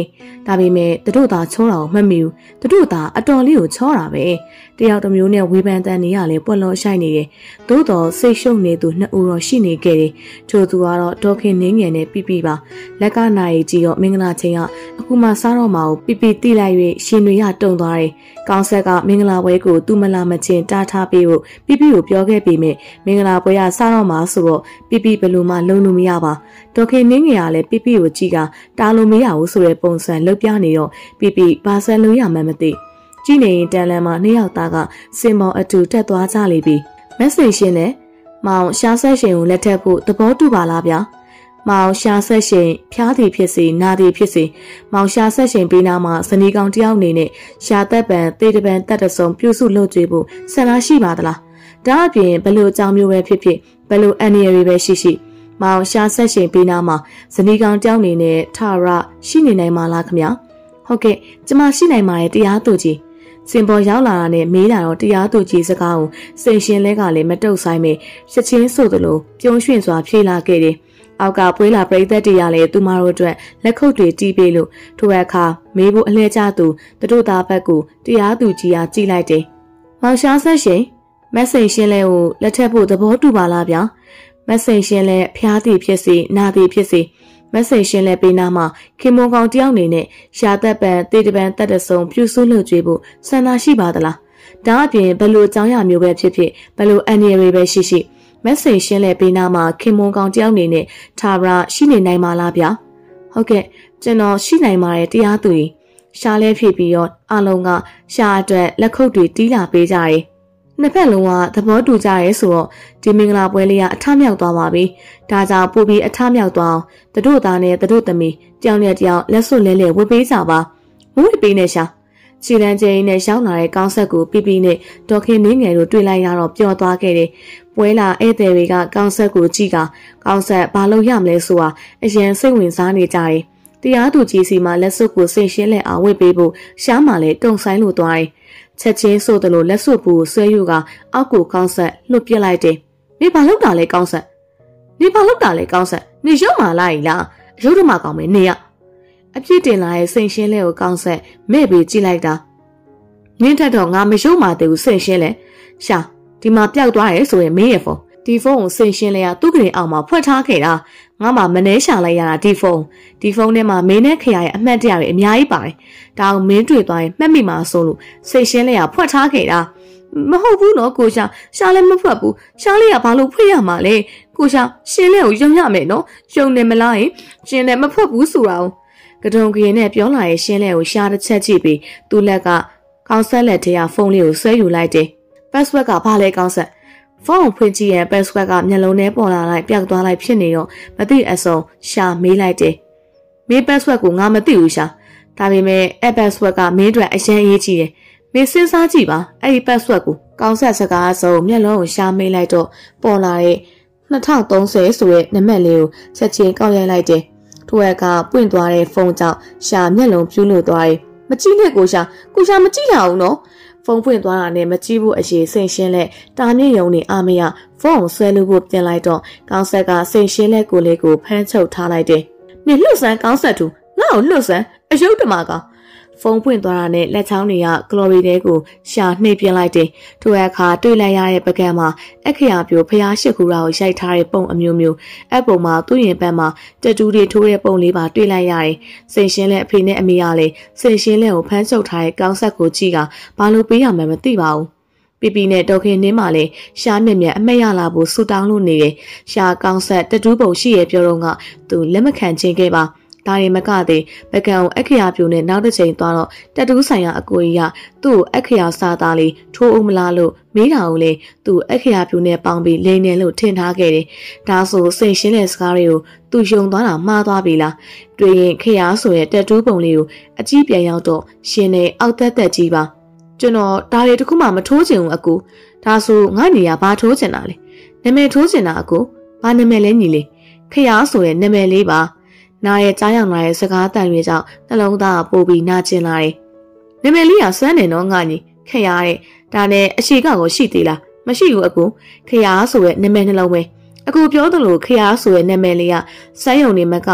ဒါပေမဲ့သူတို့သာချောတာကိုမမှီဘူးသူတို့သာအတော်လေးကိုချောတာပဲတယောက်တစ်မျိုးနဲ့ဝေဖန်တန်နေရလဲပွက်လောရှိုက်နေတယ်သို့တော်စိတ်ရှုပ်နေသူနှစ်ဦးတော့ရှိနေခဲ့တယ်ချို့သူကတော့ဒေါခင်နင်းငယ်နဲ့ပြပြပါလက်ကနိုင်ကြီးရောမင်္ဂလာချင်းကအခုမှစားတော့မှာကိုပြပြတိလိုက်၍ရှင်တွေရတုံသွားတယ်ကောင်းဆက်ကမင်္ဂလာပွဲကိုသူမလာမချင်းတားထားပေးဖို့ပြပြကိုပြောခဲ့ပေမဲ့မင်္ဂလာပွဲကစားတော့မှာဆိုတော့ပြပြဘယ်လိုမှလုံလို့မရပါဒေါခင်နင်းငယ်ကလည်းပြပြကိုကြည့်ကတားလို့မရဘူးဆိုတဲ့ပုံစံလှုပ်ပြနေတော့ပြပြဘာဆက်လို့ရမှန်းမသိကြည့်နေရင်တန်လန်မှာနှစ်ယောက်သားကစင်မောင်အတူတက်သွားကြလိမ့်ပြီမက်ဆေ့ရှင်နဲ့မောင်ရှာဆက်ရှင်ကိုလက်ထပ်ဖို့သဘောတူပါလားဗျာမောင်ရှာဆက်ရှင်ဖျားသည်ဖြစ်စေနာသည်ဖြစ်စေမောင်ရှာဆက်ရှင်ပေးနာမှာဇနီးကောင်တယောက်အနေနဲ့ရှာသက်ပံတေတပံတက်တဆုံပြုစုလုပ်ကြွေးဖို့ဆန္ဒရှိပါသလားဒါအပြင်ဘလို့အကြောင်းမျိုးပဲဖြစ်ဖြစ်ဘလို့အန်ရီရီပဲရှိရှိမောင်ရှာဆက်ရှင်ပေးနာမှာဇနီးကောင်တယောက်အနေနဲ့ထရရှိနေနိုင်မှာလားခင်ဗျာဟုတ်ကဲ့ကျမရှိနိုင်ပါရဲ့တရားသူကြီးစင်ပေါ်ရောက်လာတာနဲ့မေးလာတော့တရားသူကြီးစကားကိုစိတ်ရှင်လဲကလည်းမတုတ်ဆိုင်မေချက်ချင်းဆိုသလိုပြုံးရွှင်စွာဖြေလာခဲ့တယ်။အောက်ကပွေးလာပရိသတ်တရားလည်းသူမတို့အတွက်လက်ခုပ်တွေတီးပေးလို့ထိုအခါမေးဖို့အလဲကျသူတို့သားဘက်ကိုတရားသူကြီးကကြည့်လိုက်တယ်။မောင်ရှားဆက်ရှင်မက်ဆေ့ရှင်လဲကိုလက်ထပ်ဖို့သဘောတူပါလားဗျာ။မက်ဆေ့ရှင်လဲဖျားသည်ဖြစ်စေနာသည်ဖြစ်စေမက်ဆေ့ရှင်လဲပေးနာမှာခင်မွန်ကောင်တယောက်နေနဲ့ရှာသက်ပံတေတပံတက်တဆုံပြုစုလုပ်ကြွေးဖို့ဆန္ဒရှိပါသလားဒါအပြင်ဘလို့အကြောင်းအရာမျိုးပဲဖြစ်ဖြစ်ဘလို့အန်ရီပဲရှိရှိမက်ဆေ့ရှင်လဲပေးနာမှာခင်မွန်ကောင်တယောက်နေနဲ့ထာဝရရှိနေနိုင်မှာလားဗျာဟုတ်ကဲ့ကျွန်တော်ရှိနိုင်ပါတယ်တရားသူကြီးရှားလဲဖြည့်ပြီးတော့အလုံးကရှားအတွက်လက်ခုပ်တွေတီးလာပေးကြတယ်နှစ်ဖက်လုံးကသဘောတူကြရဲဆိုတော့ဒီမင်္ဂလာပွဲလေးကအထမြောက်သွားပါပြီ။ဒါကြောင့်ပို့ပြီးအထမြောက်သွားအောင်တတို့သားနဲ့တတို့သမီးတယောက်နဲ့တယောက်လက်စွပ်လဲလဲဝတ်ပေးကြပါ။ဝတ်ပေးနေရှာ။ခြေတန်းကျင်းနဲ့ရောက်လာတဲ့ကောင်းဆက်ကိုပြပြနဲ့ဒေါခင်နင်းငယ်တို့တွေ့လိုက်ရတော့ပျော်သွားခဲ့တယ်။ပွဲလာဧည့်သည်တွေကကောင်းဆက်ကိုကြည့်ကကောင်းဆက်ဘာလို့ရမလဲဆိုတာအရင်စိတ်ဝင်စားနေကြတယ်။တရားသူကြီးစီမှာလက်စွပ်ကိုစိတ်ရှင်းလက်အောင်ဝတ်ပေးဖို့ရှားမှလည်းတုံဆိုင်လို့သွားတယ်။ချက်ချင်းဆိုသလိုလက်စွပ်ပူဆွဲယူကအောက်ကိုကောင်းဆက်လွတ်ပြစ်လိုက်တယ်။နေဘာလောက်တာလဲကောင်းဆက်။နေဘာလောက်တာလဲကောင်းဆက်။နေရုံမာလိုက်လား။အယုဒ္ဓမကောင်းမယ်နေရ။အပြစ်တင်လာရဲ့စိတ်ရှင်းလဲကိုကောင်းဆက်မဲ့ပြီးကြည့်လိုက်တာ။နင်းထက်တော့ငါမရုံမာသေးဘူးစိတ်ရှင်းလဲ။ရှာဒီမှာပျောက်သွားရဲဆိုရင်မင်းရဲ့ဖုန်းဒီဖုန်းကိုစိတ်ရှင်းလဲရသူ့ကလေးအောင်မှာဖွက်ထားခဲ့တာငါမှမနှဲရှာလိုက်ရတာဒီဖုန်းဒီဖုန်းထဲမှာမင်းနဲ့ခရရဲ့အမှတ်တရတွေအများကြီးပါတယ်ဒါအောင်မင်းတွေ့သွားရင်မှတ်မိမှာဆိုလို့စိတ်ရှင်းလဲရဖွက်ထားခဲ့တာမဟုတ်ဘူးနော်ကိုရှာရှာလဲမဖွက်ဘူးရှာလေးကဘာလို့ဖွက်ရမှာလဲကိုရှာရှင်းလဲကိုယုံရမယ်နော်ယုံနေမလားရင်ရှင်းလဲမဖွက်ဘူးဆိုတာကတုံကရင်နဲ့ပြောလာရဲ့ရှင်းလဲကိုရှာတစ်ချက်ကြည့်ပြီးသူ့လက်ကကောင်းဆက်လက်ထဲကဖုန်းလေးကိုဆွဲယူလိုက်တယ် password ကဘာလဲကောင်းဆက်ဖုန်းဖွင့်ကြည့်ရဲ့ password ကမျက်လုံးထဲပေါ်လာလိုက်ပြောက်သွားလိုက်ဖြစ်နေတော့မသိအစုံရှာမေးလိုက်တယ်။မင်း password ကိုငါမသိဘူးရှာ။ဒါပေမဲ့အဲ့ password ကမင်းအတွက်အရင်အရေးကြီးတယ်။မင်းစဉ်းစားကြည့်ပါအဲ့ဒီ password ကိုကောင်းဆက်စကားဆုံးမျက်လုံးကိုရှာမေးလိုက်တော့ပေါ်လာတဲ့နှစ်ထောင်သုံးဆယ်ဆိုတဲ့နံပါတ်လေးကိုချက်ချင်းကောက်ရိုက်လိုက်တယ်။ထို့အခါပွင့်သွားတဲ့ဖုန်းကြောင့်ရှာမျက်လုံးပြူးလို့သွားတယ်။မကြည့်နဲ့ကိုရှာကိုရှာမကြည့်ရအောင်နော်။ဖုန်းဖွင့်သွားတာနဲ့မကြည့်ဘူးအရေးစိတ်ရှင်းလက်တာမြင့်ယုံနေအာမရဖုန်းဆွဲလို့ဖို့ပြင်လိုက်တော့ကောင်းဆက်ကစိတ်ရှင်းလက်ကိုလေးကိုဖမ်းချုပ်ထားလိုက်တယ်။နေလှုပ်ဆန်းကောင်းဆက်သူငါ့ကိုလှုပ်ဆန်းအယုတ်တမကဖုန်းဖွင့်သွားတာနဲ့လက်ချောင်းတွေကကလော်ရီတဲကိုရှာနှိပ်ပြလိုက်တယ်။ထိုအခါတွေ့လိုက်ရတဲ့ပကံမှာအခရာပြိုဖျားရှိခိုးတာကိုရိုက်ထားတဲ့ပုံအမျိုးမျိုးအပုံမှာသူ့ရင်ပန်းမှာတတူတွေထိုးတဲ့ပုံလေးပါတွေ့လိုက်ရတယ်။စိတ်ရှင်းလက်အဖေနဲ့အမေကလည်းစိတ်ရှင်းလက်ကိုဖမ်းချုပ်ထားတဲ့ကောင်းဆက်ကိုကြည့်ကဘာလို့ပေးရမှန်းမသိပါဘူး။ပြပြနဲ့ဒေါခင်နှင်းမှလည်းရှားမြက်မြက်အမက်ရလာဖို့ဆူတောင်းလို့နေတယ်။ရှားကောင်းဆက်တတူးပုံရှိရဲ့ပြောတော့ကသူလက်မခံချင်းခဲ့ပါဒါရီမကသေးပကံကိုအခရာပြိုနဲ့နောက်တစ်ချိန်သွားတော့တတူးဆိုင်ရာအကိုကြီးကသူ့ကိုအခရာစားသားလေးထိုးအောင်မလားလို့မေးတာကိုလေသူ့အခရာပြိုနဲ့ပေါင်းပြီးလိန်နေလို့ထင်ထားခဲ့တယ်။ဒါဆိုစိတ်ရှင်းတဲ့စကားတွေကိုသူယုံသွားတာမှားသွားပြီလား။တွေ့ရင်ခရာဆိုရဲ့တတူးပုံလေးကိုအကြည့်ပြန်ရောက်တော့ရှင်နေအောက်သက်သက်ကြီးပါကျွန်တော်ဒါတွေတခုမှမထိုးချင်ဘူးအကူဒါဆိုငါညီကဘာထိုးချင်တာလဲနာမည်ထိုးချင်တာအကူဘာနာမည်လဲညီလေးခရာဆိုရဲ့နာမည်လေးပါနာရဲ့ကြားရောက်လာတဲ့စကားတန်တွေကြောင့်နှလုံးသားပို့ပြီးနာကျင်လာတယ်။နာမည်လေးကစမ်းတယ်နော်ငါညီခရတဲ့ဒါနဲ့အရှိကကိုရှိသေးလားမရှိဘူးအကူခရဆိုရဲ့နာမည်နှလုံးပဲအကူပြောသလိုခရဆိုရဲ့နာမည်လေးကစမ်းယုံနေမကောက်စ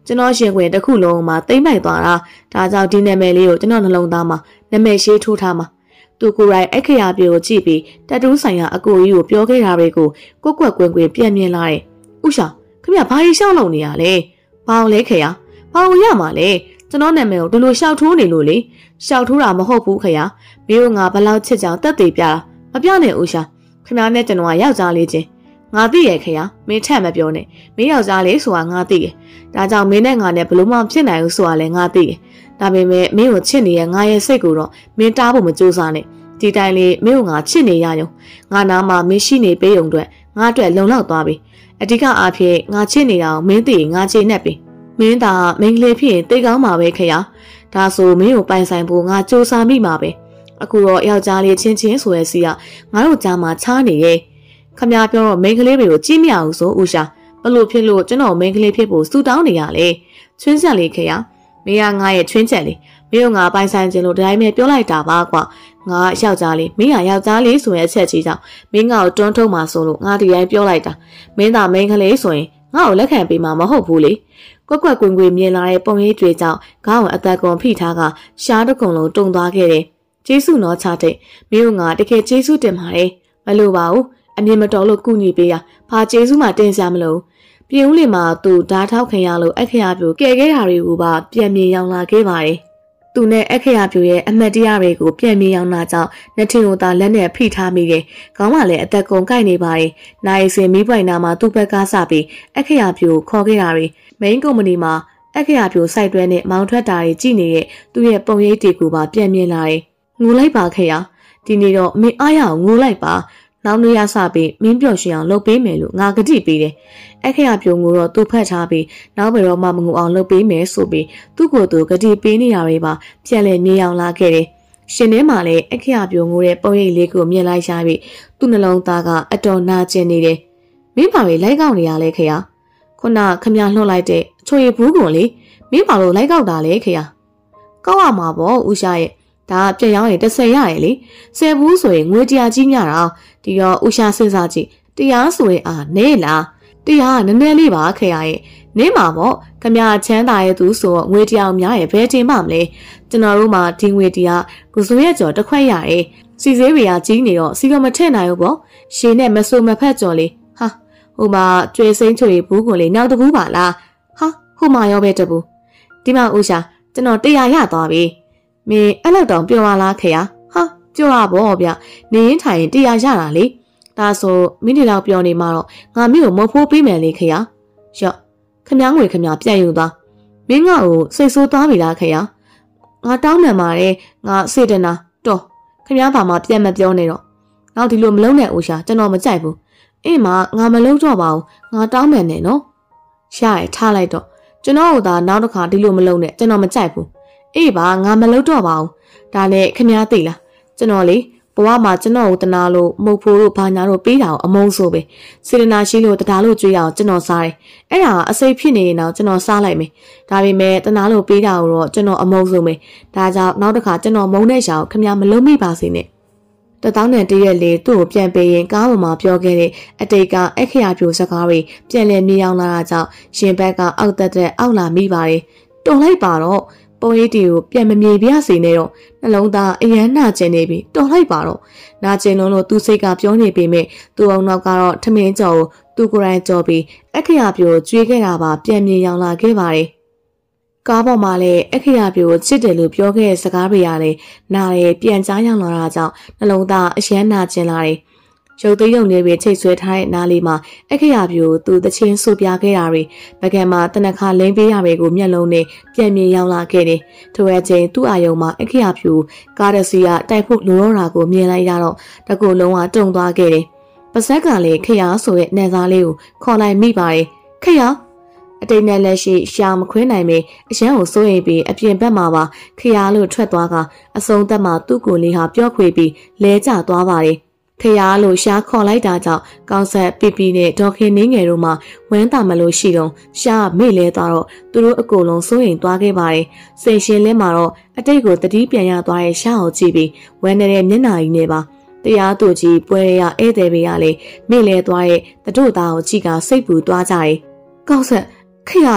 ကျွန်တော်ရှင်ခွင်တစ်ခုလုံးမှာတိမ့်ပိုက်သွားတာဒါကြောင့်ဒီနာမည်လေးကိုကျွန်တော်နှလုံးသားမှာနာမည်ရှင်းထိုးထားမှာသူကိုယ်တိုင်အခရာပြေကိုကြည့်ပြီးတတူးဆိုင်ရာအကိုကြီးကိုပြောခဲ့တာတွေကိုကွက်ကွက်ကွင်းကွင်းပြန်မြင်လာတယ်ဥရှာခင်ဗျဘာကြီးရှောင်းလုံနေရလဲဘာအောင်လဲခရဘာအောင်ရမှာလဲကျွန်တော်နာမည်ကိုဒီလိုရှောက်ထိုးနေလို့လေရှောက်ထိုးတာမဟုတ်ဘူးခရမင်းတို့ငါဘလောက်ချစ်ကြောင်တက်သေးပြတာမပြနဲ့ဥရှာခင်ဗျားနဲ့ကျွန်တော်ကယောက်ျားလေးချင်းငါသိရဲ့ခရမင်းထက်မပြောနဲ့မင်းယောက်ျားလေးဆိုတာငါသိရဲ့ဒါကြောင့်မင်းနဲ့ငါနဲ့ဘလို့မှဖြစ်နိုင်ဘူးဆိုတာလည်းငါသိရဲ့ဒါပေမဲ့မင်းကိုချစ်နေတဲ့ငါရဲ့စိတ်ကိုတော့မင်းတားဖို့မကြိုးစားနဲ့ဒီတိုင်းလေးမင်းကိုငါချစ်နေရရုံငါနာမှာမင်းရှိနေပေးုံအတွက်ငါအတွက်လုံလောက်သွားပြီအဓိကအားဖြင့်ငါချစ်နေတာကိုမင်းသိရင်ငါချစ်နေပြီမင်းသာမင်းကလေးဖြစ်ရင်တိတ်ကောင်းမှာပဲခရဒါဆိုမင်းကိုပိုင်ဆိုင်ဖို့ငါကြိုးစားမိမှာပဲအခုတော့ယောက်ျားလေးချင်းချင်းဆိုရဲစီကငါတို့ကြားမှာချားနေရဲ့ခမပြောတော့မိန်းကလေးတွေကိုကြည့်မရဘူးဆိုဦးရှာဘလို့ဖြစ်လို့ကျွန်တော်မိန်းကလေးဖြစ်ဖို့စူတောင်းနေရလေချွင်းချက်လေးခရမင်းကငါရဲ့ချွင်းချက်လေးမင်းကငါပိုင်ဆိုင်ခြင်းလို့ဒီတိုင်းပဲပြောလိုက်တာပါကွာငါယောက်ျားလေးမင်းကယောက်ျားလေးဆိုရဲအချက်ကြီးကြောင့်မင်းငါ့ကိုတွန်းထုတ်မှဆိုလို့ငါဒီတိုင်းပြောလိုက်တာမင်းသာမိန်းကလေးဆိုရင်ငါ့ကိုလက်ခံပေးမှာမဟုတ်ဘူးလေကွက်ကွက်ကွင်းကွင်းမြင်လာတဲ့ပုံရိပ်တွေကြောင့်ခေါင်းအသက်ကွန်ဖိထားကရှားတကုံလုံးတုံသွားခဲ့တယ်ကျေးဇူးတော်ချတဲ့မင်းကငါတကယ်ကျေးဇူးတင်ပါတယ်မလို့ပါဘူးအမြင်မတော်လို့ကုညီပေးရဘာကျေးဇူးမှတင်စရာမလိုပြင်ဦးလင်မှာသူဓာထောက်ခင်ရလို့အခရာပြိုကဲခဲ့တာတွေကိုပါပြန်မြင်ရောက်လာခဲ့ပါတယ်သူနဲ့အခရာပြိုရဲ့အမတ်တရားတွေကိုပြန်မြင်ရောက်လာကြောင်းနှစ်ထင်ကိုသာလက်နဲ့ဖိထားမိတယ်ခေါင်းကလည်းအသက်ကုန်ကိုက်နေပါတယ်နိုင်စင်မီးပွိုင်နာမှာသူ့ဘက်ကစပြီးအခရာပြိုခေါ်ခဲ့တာတွေမိန်းကုမ္ပဏီမှာအခရာပြိုစိုက်တွဲနဲ့မောင်းထွက်တာတွေကြည့်နေတဲ့သူ့ရဲ့ပုံရိပ်တွေကိုပါပြန်မြင်လာတယ်ငိုလိုက်ပါခရဒီနေ့တော့မင်းအားရအောင်ငိုလိုက်ပါနောက်နေ့ရစပြီးမင်းပြော့ရှင်အောင်လုပ်ပေးမယ်လို့ငါကတိပေးတယ်။အခရာပြုံကိုတော့သူ့ဖတ်ထားပြီးနောက်ဘယ်တော့မှမငူအောင်လုပ်ပေးမယ်ဆိုပြီးသူ့ကိုယ်သူကတိပေးနေရတွေပါပြန်လဲမြေအောင်လာခဲ့တယ်။ရှင်ထဲမှာလည်းအခရာပြုံကိုတဲ့ပုံရိပ်လေးကိုမြင်လိုက်ရပြီးသူ့နှလုံးသားကအတော်နာကျင်နေတယ်။မင်းပါပဲလိုက်ကောက်နေရလဲခရ။ခုနခမလှုပ်လိုက်တဲ့အချွေဘူးကုန်လေမင်းပါလို့လိုက်ကောက်တာလဲခရ။ကောက်ရမှာပေါ့ဦးရှာရဲ့ဒါပြက်ရောင်းရင်တစ်ဆယ်ရရလေဆယ်ဘူးဆိုရင်ငွေတရားကြီးမြတာဒီတော့ဥရှာစဉ်းစားကြည့်တရားဆိုရင်အာနဲလားတရားကနည်းနည်းလေးပါခရရဲ့နေမှာပေါ့ခမချမ်းသာရဲ့သူဆိုတော့ငွေတရားများရဲ့ဘယ်တင်မှမလဲကျွန်တော်တို့မှာဒီငွေတရားကိုစိုးရဲ့ကြော်တစ်ခွက်ရတယ်စီစေးတွေကကြီးနေတော့စီကမထည့်နိုင်ဘူးပေါ့ရှင်းနဲ့မဆိုးမဖက်ကြော်လေးဟာဟိုမှာကျွေးစိမ့်ချွေဘူးကိုလေနောက်တဘူးပါလားဟာဟိုမှာရောပဲတဘူးဒီမှာဥရှာကျွန်တော်တရားရသွားပြီမင်းအဲ့လောက်တောင်ပြောရလားခရဟာပြောရပေါ့ဗျနေရင်ထိုင်ရင်တရားရတာလေဒါဆိုမင်းဒီလောက်ပြောနေမှာတော့ငါမင်းကိုမဖိုးပေးမယ်လေခရရော့ခမငွေခမပြန်ယူသွားမင်းငါ့ကိုစိတ်ဆိုးသွားပြီလားခရငါတောင်းမှန်ပါတယ်ငါစေတနာတော်ခမဘာမှပြန်မပြောနေတော့နောက်ဒီလိုမလုံးနဲ့ဦးရှာကျွန်တော်မကြိုက်ဘူးအင်းမငါမလုံးတော့ပါဘူးငါတောင်းမှန်နေနော်ရှားရထားလိုက်တော့ကျွန်တော်ကသာနောက်တစ်ခါဒီလိုမလုံးနဲ့ကျွန်တော်မကြိုက်ဘူးအေးပါငါမလုပ်တော့ပါဘူးဒါနဲ့ခမည်းသိလားကျွန်တော်လေဘဝမှာကျွန်တော်ကိုတနာလို့မုတ်ဖိုးတို့ဘာညာတို့ပေးတာကိုအမုန်းဆိုပဲစေတနာရှိလို့တရားလို့ကြွေးရအောင်ကျွန်တော်စားတယ်အဲ့ဒါကအစိတ်ဖြစ်နေရင်တော့ကျွန်တော်စားလိုက်မယ်ဒါပေမဲ့တနာလို့ပေးတာကိုတော့ကျွန်တော်အမုန်းဆိုမယ်ဒါကြောင့်နောက်တစ်ခါကျွန်တော်မုန်းတဲ့ရှာကိုခမည်းမလုံးမိပါစေနဲ့တတောင်းနဲ့တရက်လေးသူ့ကိုပြန်ပေးရင်ကားပေါ်မှာပြောခဲ့တဲ့အတိတ်ကအခရာပြိုစကားတွေပြန်လည်မြောင်းလာတာကြောင့်ရှင်ဘက်ကအောက်တက်တဲ့အောက်လာမိပါတယ်တော်လိုက်ပါတော့ပုံရိပ်တွေကိုပြန်မမြေပြစေနဲ့တော့နှလုံးသားအယမ်းနှကျင်နေပြီတော်လိုက်ပါတော့နာကျင်လုံးလို့သူစိတ်ကပြောနေပေမဲ့သူ့အောင်နောက်ကတော့ထမင်းကြော်ကိုသူကိုယ်တိုင်ကြော်ပြီးအခရာပြိုကျွေးခဲ့တာပါပြန်မြေရောင်လာခဲ့ပါတယ်ကားပေါ်မှာလည်းအခရာပြိုကိုချစ်တယ်လို့ပြောခဲ့တဲ့စကားတွေရတယ်နားရပြန်ကြားရောက်လာတာကြောင့်နှလုံးသားအယမ်းနှကျင်လာတယ်ရုပ်သိမ်းရုံလေးပဲချိတ်ဆွဲထားတဲ့နားလေးမှာအခရာပြိုသူတချင်းဆူပြခဲ့တာတွေပကံမှာတနခါလိမ့်ပေးရတွေကိုမျက်လုံးနဲ့ပြန်မြင်ရောက်လာခဲ့တယ်။ထိုအချိန်သူ့အာယုံမှာအခရာပြိုကားတစီကတိုက်ဖို့လိုတော့တာကိုမြင်လိုက်ရတော့တကူလုံးဝတုံသွားခဲ့တယ်။ပါဇက်ကလည်းခရာဆိုတဲ့နယ်သားလေးကိုခေါ်လိုက်မိပါတယ်။ခရာအတိတ်နဲ့လက်ရှိရှာမခွင်းနိုင်မေအရန်ကိုစိုးရိမ်ပြီးအပြင်ဘက်မှာပါခရာလို့ထွက်သွားကအစုံသက်မှာသူ့ကိုယ်လေးဟာပြော့ခွေပြီးလဲကျသွားပါတယ်။ခရလို့ရှားခေါ်လိုက်တာကြောင့်ကောင်းဆက်ပီပီနဲ့ဒေါခင်နင်းငယ်တို့မှဝမ်းသာမလို့ရှိတော့ရှားမေ့လဲသွားတော့သူတို့အကုန်လုံးစိုးရိမ်သွားခဲ့ပါတယ်။စိတ်ရှင်လင်းမှာတော့အတိတ်ကိုတတိပြန်ရသွားတဲ့ရှားကိုကြည့်ပြီးဝမ်းနေတဲ့မျက်နှာကြီးနဲ့ပါတရားသူကြီးပွဲရဧည့်သည်တွေကလည်းမေ့လဲသွားတဲ့တတို့သားကိုကြည့်ကစိတ်ပူသွားကြတယ်။ကောင်းဆက်ခရရော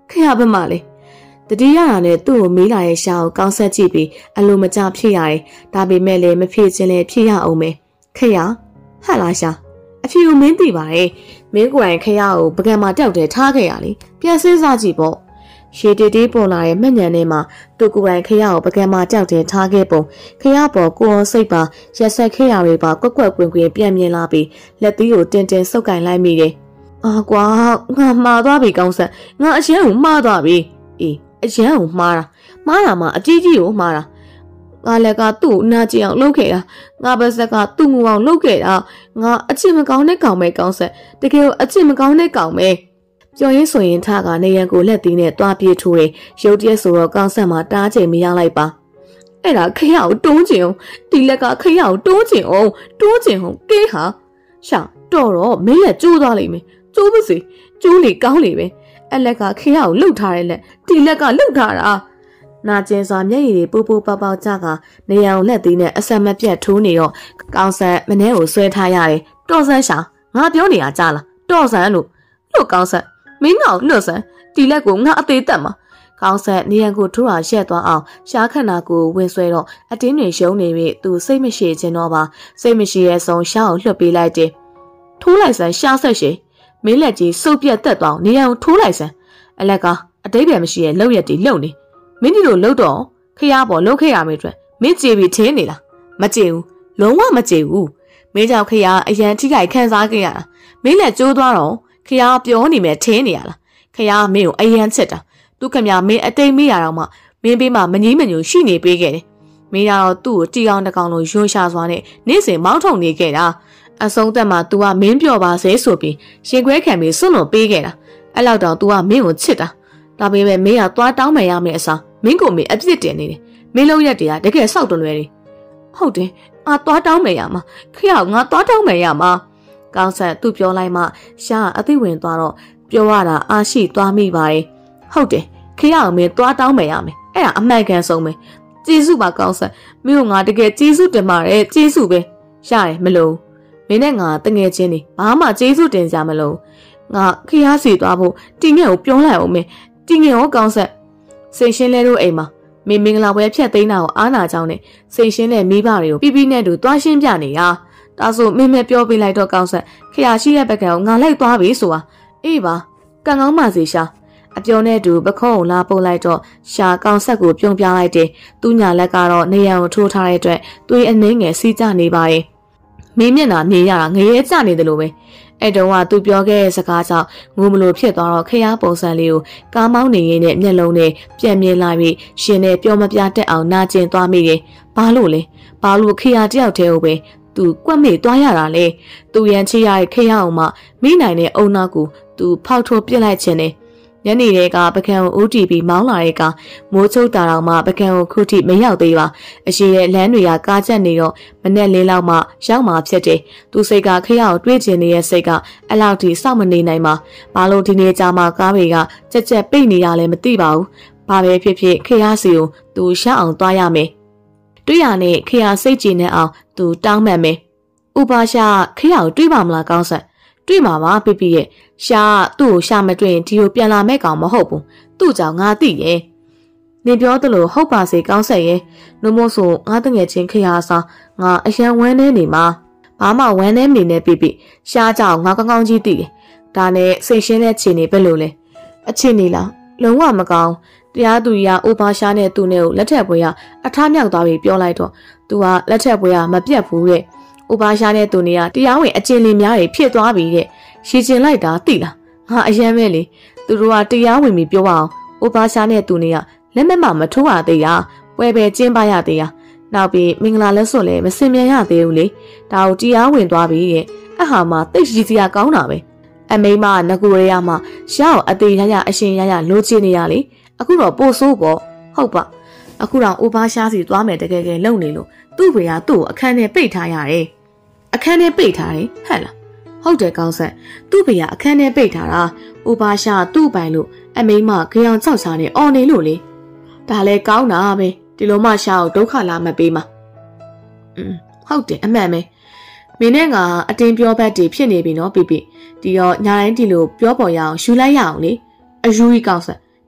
ခရဘမလေးတတိယရနဲ့သူ့ကိုမေးလာရဲ့ရှာကိုကောင်းဆက်ကြည့်ပြီးအလိုမကျဖြစ်ရတယ်ဒါပေမဲ့လည်းမဖြစ်ချင်းလည်းဖြစ်ရအောင်မယ်ခရဟတ်လားရှာအဖြေကိုမင်းသိပါတယ်မင်းကိုယ်တိုင်ခရကိုပကံမှာတောက်တယ်ထားခဲ့ရလေပြန်စင်းစားကြည့်ပေါ့ရှေတီတီပေါ်လာတဲ့မှတ်ဉာဏ်ထဲမှာသူကိုယ်တိုင်ခရကိုပကံမှာတောက်တယ်ထားခဲ့ပုံခရပေါ်ကိုယ်စိတ်ပါရက်ဆက်ခရတွေပါကွက်ကွက်ကွင်ကွင်ပြန်မြင်လာပြီးလက်သီးကိုတင်တင်ဆုပ်ကင်လိုက်မိတယ်အာကွာငါမှားသွားပြီကောင်းဆက်ငါအရင်ကမှားသွားပြီအေးအရန်ကိုမှားတာမှားတာမှအကြီးကြီးကိုမှားတာငါလည်းကသူ့နာကျင်အောင်လုပ်ခဲ့တာငါပါဇက်ကသူ့ငူအောင်လုပ်ခဲ့တာငါအချစ်မကောင်းတဲ့ကောင်ပဲကောင်းဆက်တကယ်အချစ်မကောင်းတဲ့ကောင်ပဲပြောရင်းဆိုရင်ထားကနေရန်ကိုလက်သီးနဲ့တွားပြေးထိုးတယ်ရုပ်တရက်ဆိုတော့ကောင်းဆက်မှာတားချိန်မရလိုက်ပါအဲ့ဒါခရကိုတွန်းကျင်အောင်ဒီလက်ကခရကိုတွန်းကျင်အောင်တွန်းကျင်အောင်ကဲဟာရှာတော်တော့မင်းလက်ကျိုးသွားလိမ့်မယ်ကျိုးပါစေကျိုးလေကောင်းလေပဲအလက်ကခရကိုလှုပ်ထားတဲ့လက်ဒီလက်ကလှုပ်ထားတာနာကျင်စွာမျက်ရည်တွေပိုးပိုးပေါက်ပေါက်ကြကနေရန်လက်သီးနဲ့အဆက်မပြတ်ထိုးနေတော့ကောင်းဆက်မနှဲကိုဆွဲထားရတယ်တော်ဆန်းရှာငါပြောနေတာကြားလားတော်ဆန်းလို့လွတ်ကောင်းဆက်မင်းကောင်လွတ်ဆန်းဒီလက်ကိုငါအသေးတက်မှာကောင်းဆက်နေရန်ကိုထိုးတာရှက်သွားအောင်ရှားခန္ဓာကိုဝင်ဆွဲတော့အတင်းတွေရှုံးနေပြီသူစိတ်မရှိခြင်းတော့ပါစိတ်မရှိရဲ့ဆုံးရှားကိုလွှတ်ပေးလိုက်တယ်ထိုးလိုက်ဆန်းရှားဆက်ရှိမင်းလက်ကြီးစုပ်ပြတ်တက်သွားနေရန်ကိုထိုးလိုက်ဆန်းအလက်ကအတိတ်ပဲမရှိရဲ့လောက်ရက်တီလုံနေမင်းဒီလိုလှုပ်တော့ခရပေါ်လှုပ်ခဲ့ရမယ်အတွက်မင်းကြည်ပြီးထင်းနေလားမကြည်ဘူးလုံးဝမကြည်ဘူးမင်းကြောင့်ခရအရန်ထိခိုက်ခံစားခဲ့ရတာမင်းလက်ကျိုးသွားတော့ခရပြောနေမယ်ထင်းနေရလားခရမင်းကိုအရန်ချစ်တာသူခမမင်းအတိတ်မေးရတော့မှမင်းပေးမှမငြီးမညူရှိနေပေးခဲ့တယ်မင်းကတော့သူ့ကိုတီအောင်တကောင်လုံးယွန်းရှာစွာနဲ့နေ့စဉ်မောင်းထုံနေခဲ့တာအဆုံးသက်မှာ तू ကမင်းပြောပါစေဆိုပြီးရှင်ခွဲခံပြီးစွန့်လွန်ပေးခဲ့တာအဲ့လောက်တော့ तू ကမင်းကိုချစ်တာဒါပေမဲ့မင်းကသွားတောင်းမယ်ရမယ်အစားမင်းကိုမင်းအပြစ်တင်နေတယ်မင်းလုံးရက်တွေကတကယ်ဆောက်တလွယ်တယ်ဟုတ်တယ်အာသွားတောင်းမယ်ရမှာခရငါသွားတောင်းမယ်ရမှာကောင်းဆက်သူပြောလိုက်မှရှားအသိဝင်သွားတော့ပြောရတာအားရှိသွားမိပါတယ်ဟုတ်တယ်ခရအောင်မင်းသွားတောင်းမယ်ရမယ်အဲ့ဒါအမှန်ကန်ဆုံးပဲကျေးဇူးပါကောင်းဆက်မင်းကငါတကယ်ကျေးဇူးတင်ပါတယ်ကျေးဇူးပဲရတယ်မလို့မင်းနဲ့ငါတငယ်ချင်းနေဘာမှကျေးဇူးတင်ကြမလို့ငါခရစီသွားဖို့တင်ငယ်ကိုပြောလိုက်အောင်မင်းတင်ငယ်ရောကောင်းဆက်စိတ်ရှင်းလဲတို့အိမ်မှာမင်းမင်္ဂလာပွဲဖြတ်သိမ်းတာကိုအားနာကြောင်းနဲ့စိတ်ရှင်းတဲ့မိဘတွေကိုပြပြနဲ့တူသွားရှင်းပြနေတာဒါဆိုမင်းမပြောပြလိုက်တော့ကောင်းဆက်ခရရှိရဲ့ဘက်ကကိုငါလိုက်သွားပြီဆိုတာအေးပါကံကောင်းပါစေရှာအပြောနဲ့တူပခုံးကိုလာပုတ်လိုက်တော့ရှာကောင်းဆက်ကိုပြုံးပြလိုက်တယ်သူ့ညာလက်ကတော့နေရန်ကိုထိုးထားတဲ့အတွက်သွေးအနှင်းငယ်စီးကျနေပါရဲ့မင်းမျက်နှာမြင်ရတာငရဲကျနေတယ်လို့ပဲအဲ့တုန်းကသူပြောခဲ့တဲ့စကားကြောင့်ငိုမလို့ဖြစ်သွားတော့ခရပုံစံလေးကိုကားမောင်းနေရင်းနဲ့မျက်လုံးနဲ့ပြန်မြင်လာပြီးရှင်နဲ့ပြောမပြတတ်အောင်နာကျင်သွားမိတယ်။ဘာလို့လဲ။ဘာလို့ခရတယောက်တည်းကိုပဲသူကွက်မေ့သွားရတာလဲ။သူရန်ချရတဲ့ခရအောင်မှမိနိုင်တဲ့အုံနောက်ကိုသူဖောက်ထိုးပစ်လိုက်ခြင်းနဲ့ညနေတည်းကပကံကိုဦးတီပြီးမောင်းလာတဲ့ကမိုးချုပ်တာတော့မှပကံကိုခုထိမရောက်သေးပါအရှိတဲ့လမ်းတွေကကားချက်နေတော့မနဲ့လေးလောက်မှရောက်မှဖြစ်တယ်သူစိတ်ကခရအောင်တွေးကျင်နေတဲ့စိတ်ကအလောက်ထိစောင့်မနေနိုင်ပါဘာလို့ဒီနေ့ကြာမှကားတွေကကြက်ကြက်ပိတ်နေရလဲမသိပါဘူးဘာပဲဖြစ်ဖြစ်ခရစီကိုသူရှောက်အောင်သွားရမယ်တွေးရနဲ့ခရစိတ်ကြည်နေအောင်သူတောင်းမှန်မယ်ဥပါရှာခရကိုတွေးပါမလားကောင်းဆက်တွေ့မှာပါပြပြရဲ့ရှာသူ့ကိုရှာမတွေ့ရင်ဒီကိုပြန်လာမဲ့ကောင်မဟုတ်ဘူးသူ့ကြောင့်ငါသိရဲ့နေပြောသလိုဟုတ်ပါစေကောင်းဆက်ရဲ့နှမို့ဆိုငါတငယ်ချင်းခရစားငါအရန်ဝမ်းနေနေမှာဘာမှဝမ်းနေနေနေပြပြရှာကြောင့်ငါကောင်းကောင်းကြီးသိတယ်ဒါနဲ့စိတ်ရှင်းတဲ့ခြေနေပဲလို့လဲအခြေနေလားလုံးဝမကောင်းတရားသူကြီးကဥပါရှာနဲ့သူ့နဲ့ကိုလက်ထက်ပွဲကအထားမြောက်သွားပြီးပြောလိုက်တော့သူကလက်ထက်ပွဲကမပြတ်ဘူးတဲ့ဥပါရှာနဲ့သူနေကတရားဝင်အကျဉ်းလင်းများတွေဖြစ်သွားပြီတဲ့ရှည်ကျင်လိုက်တာသိလားငါအယမ်းပဲလေသူတို့ကတရားဝင်ပြီးပြောအောင်ဥပါရှာနဲ့သူနေကလက်မမမထိုးရသေးရပွဲပဲကျင်းပရသေးရနောက်ပြီးမင်္ဂလာလက်စွပ်လည်းမစင်မြန်ရသေးဘူးလေဒါကိုတရားဝင်သွားပြီရဲ့အဟာမှာတိတ်ကြီးစရာကောင်းတာပဲအမိမငကူရရမှာရှားကိုအသေးရရအရှင်ရရလိုချင်နေရလေအခုတော့ပို့ဆိုးပေါ့ဟုတ်ပါအခုတော့ဥပါရှာစီသွားမယ်တကယ်ကယ်လုံနေလို့သူ့ဘေကသူ့ကိုအခန်းထဲပိတ်ထားရတယ်အခန်းထဲပိတ်ထားတယ်ဟဲ့လားဟုတ်တယ်ကောင်းဆက်သူ့ဘေကအခန်းထဲပိတ်ထားတာဥပါရှာသူ့ပိုင်လို့အမိမခေအောင်ချောက်ချာနေအော်နေလို့လေဒါလဲကောင်းတာပဲဒီလိုမှရှာကိုဒုက္ခလာမပေးမှာอืมဟုတ်တယ်အမှန်ပဲမင်းနဲ့ကအတင်းပြောဘက်တည်ဖြစ်နေပြီနော်ပြပြဒီတော့ညာတိုင်းဒီလိုပြောပေါ်ရအောင်ယူလိုက်ရအောင်လေအယူကြီးကောင်းဆက်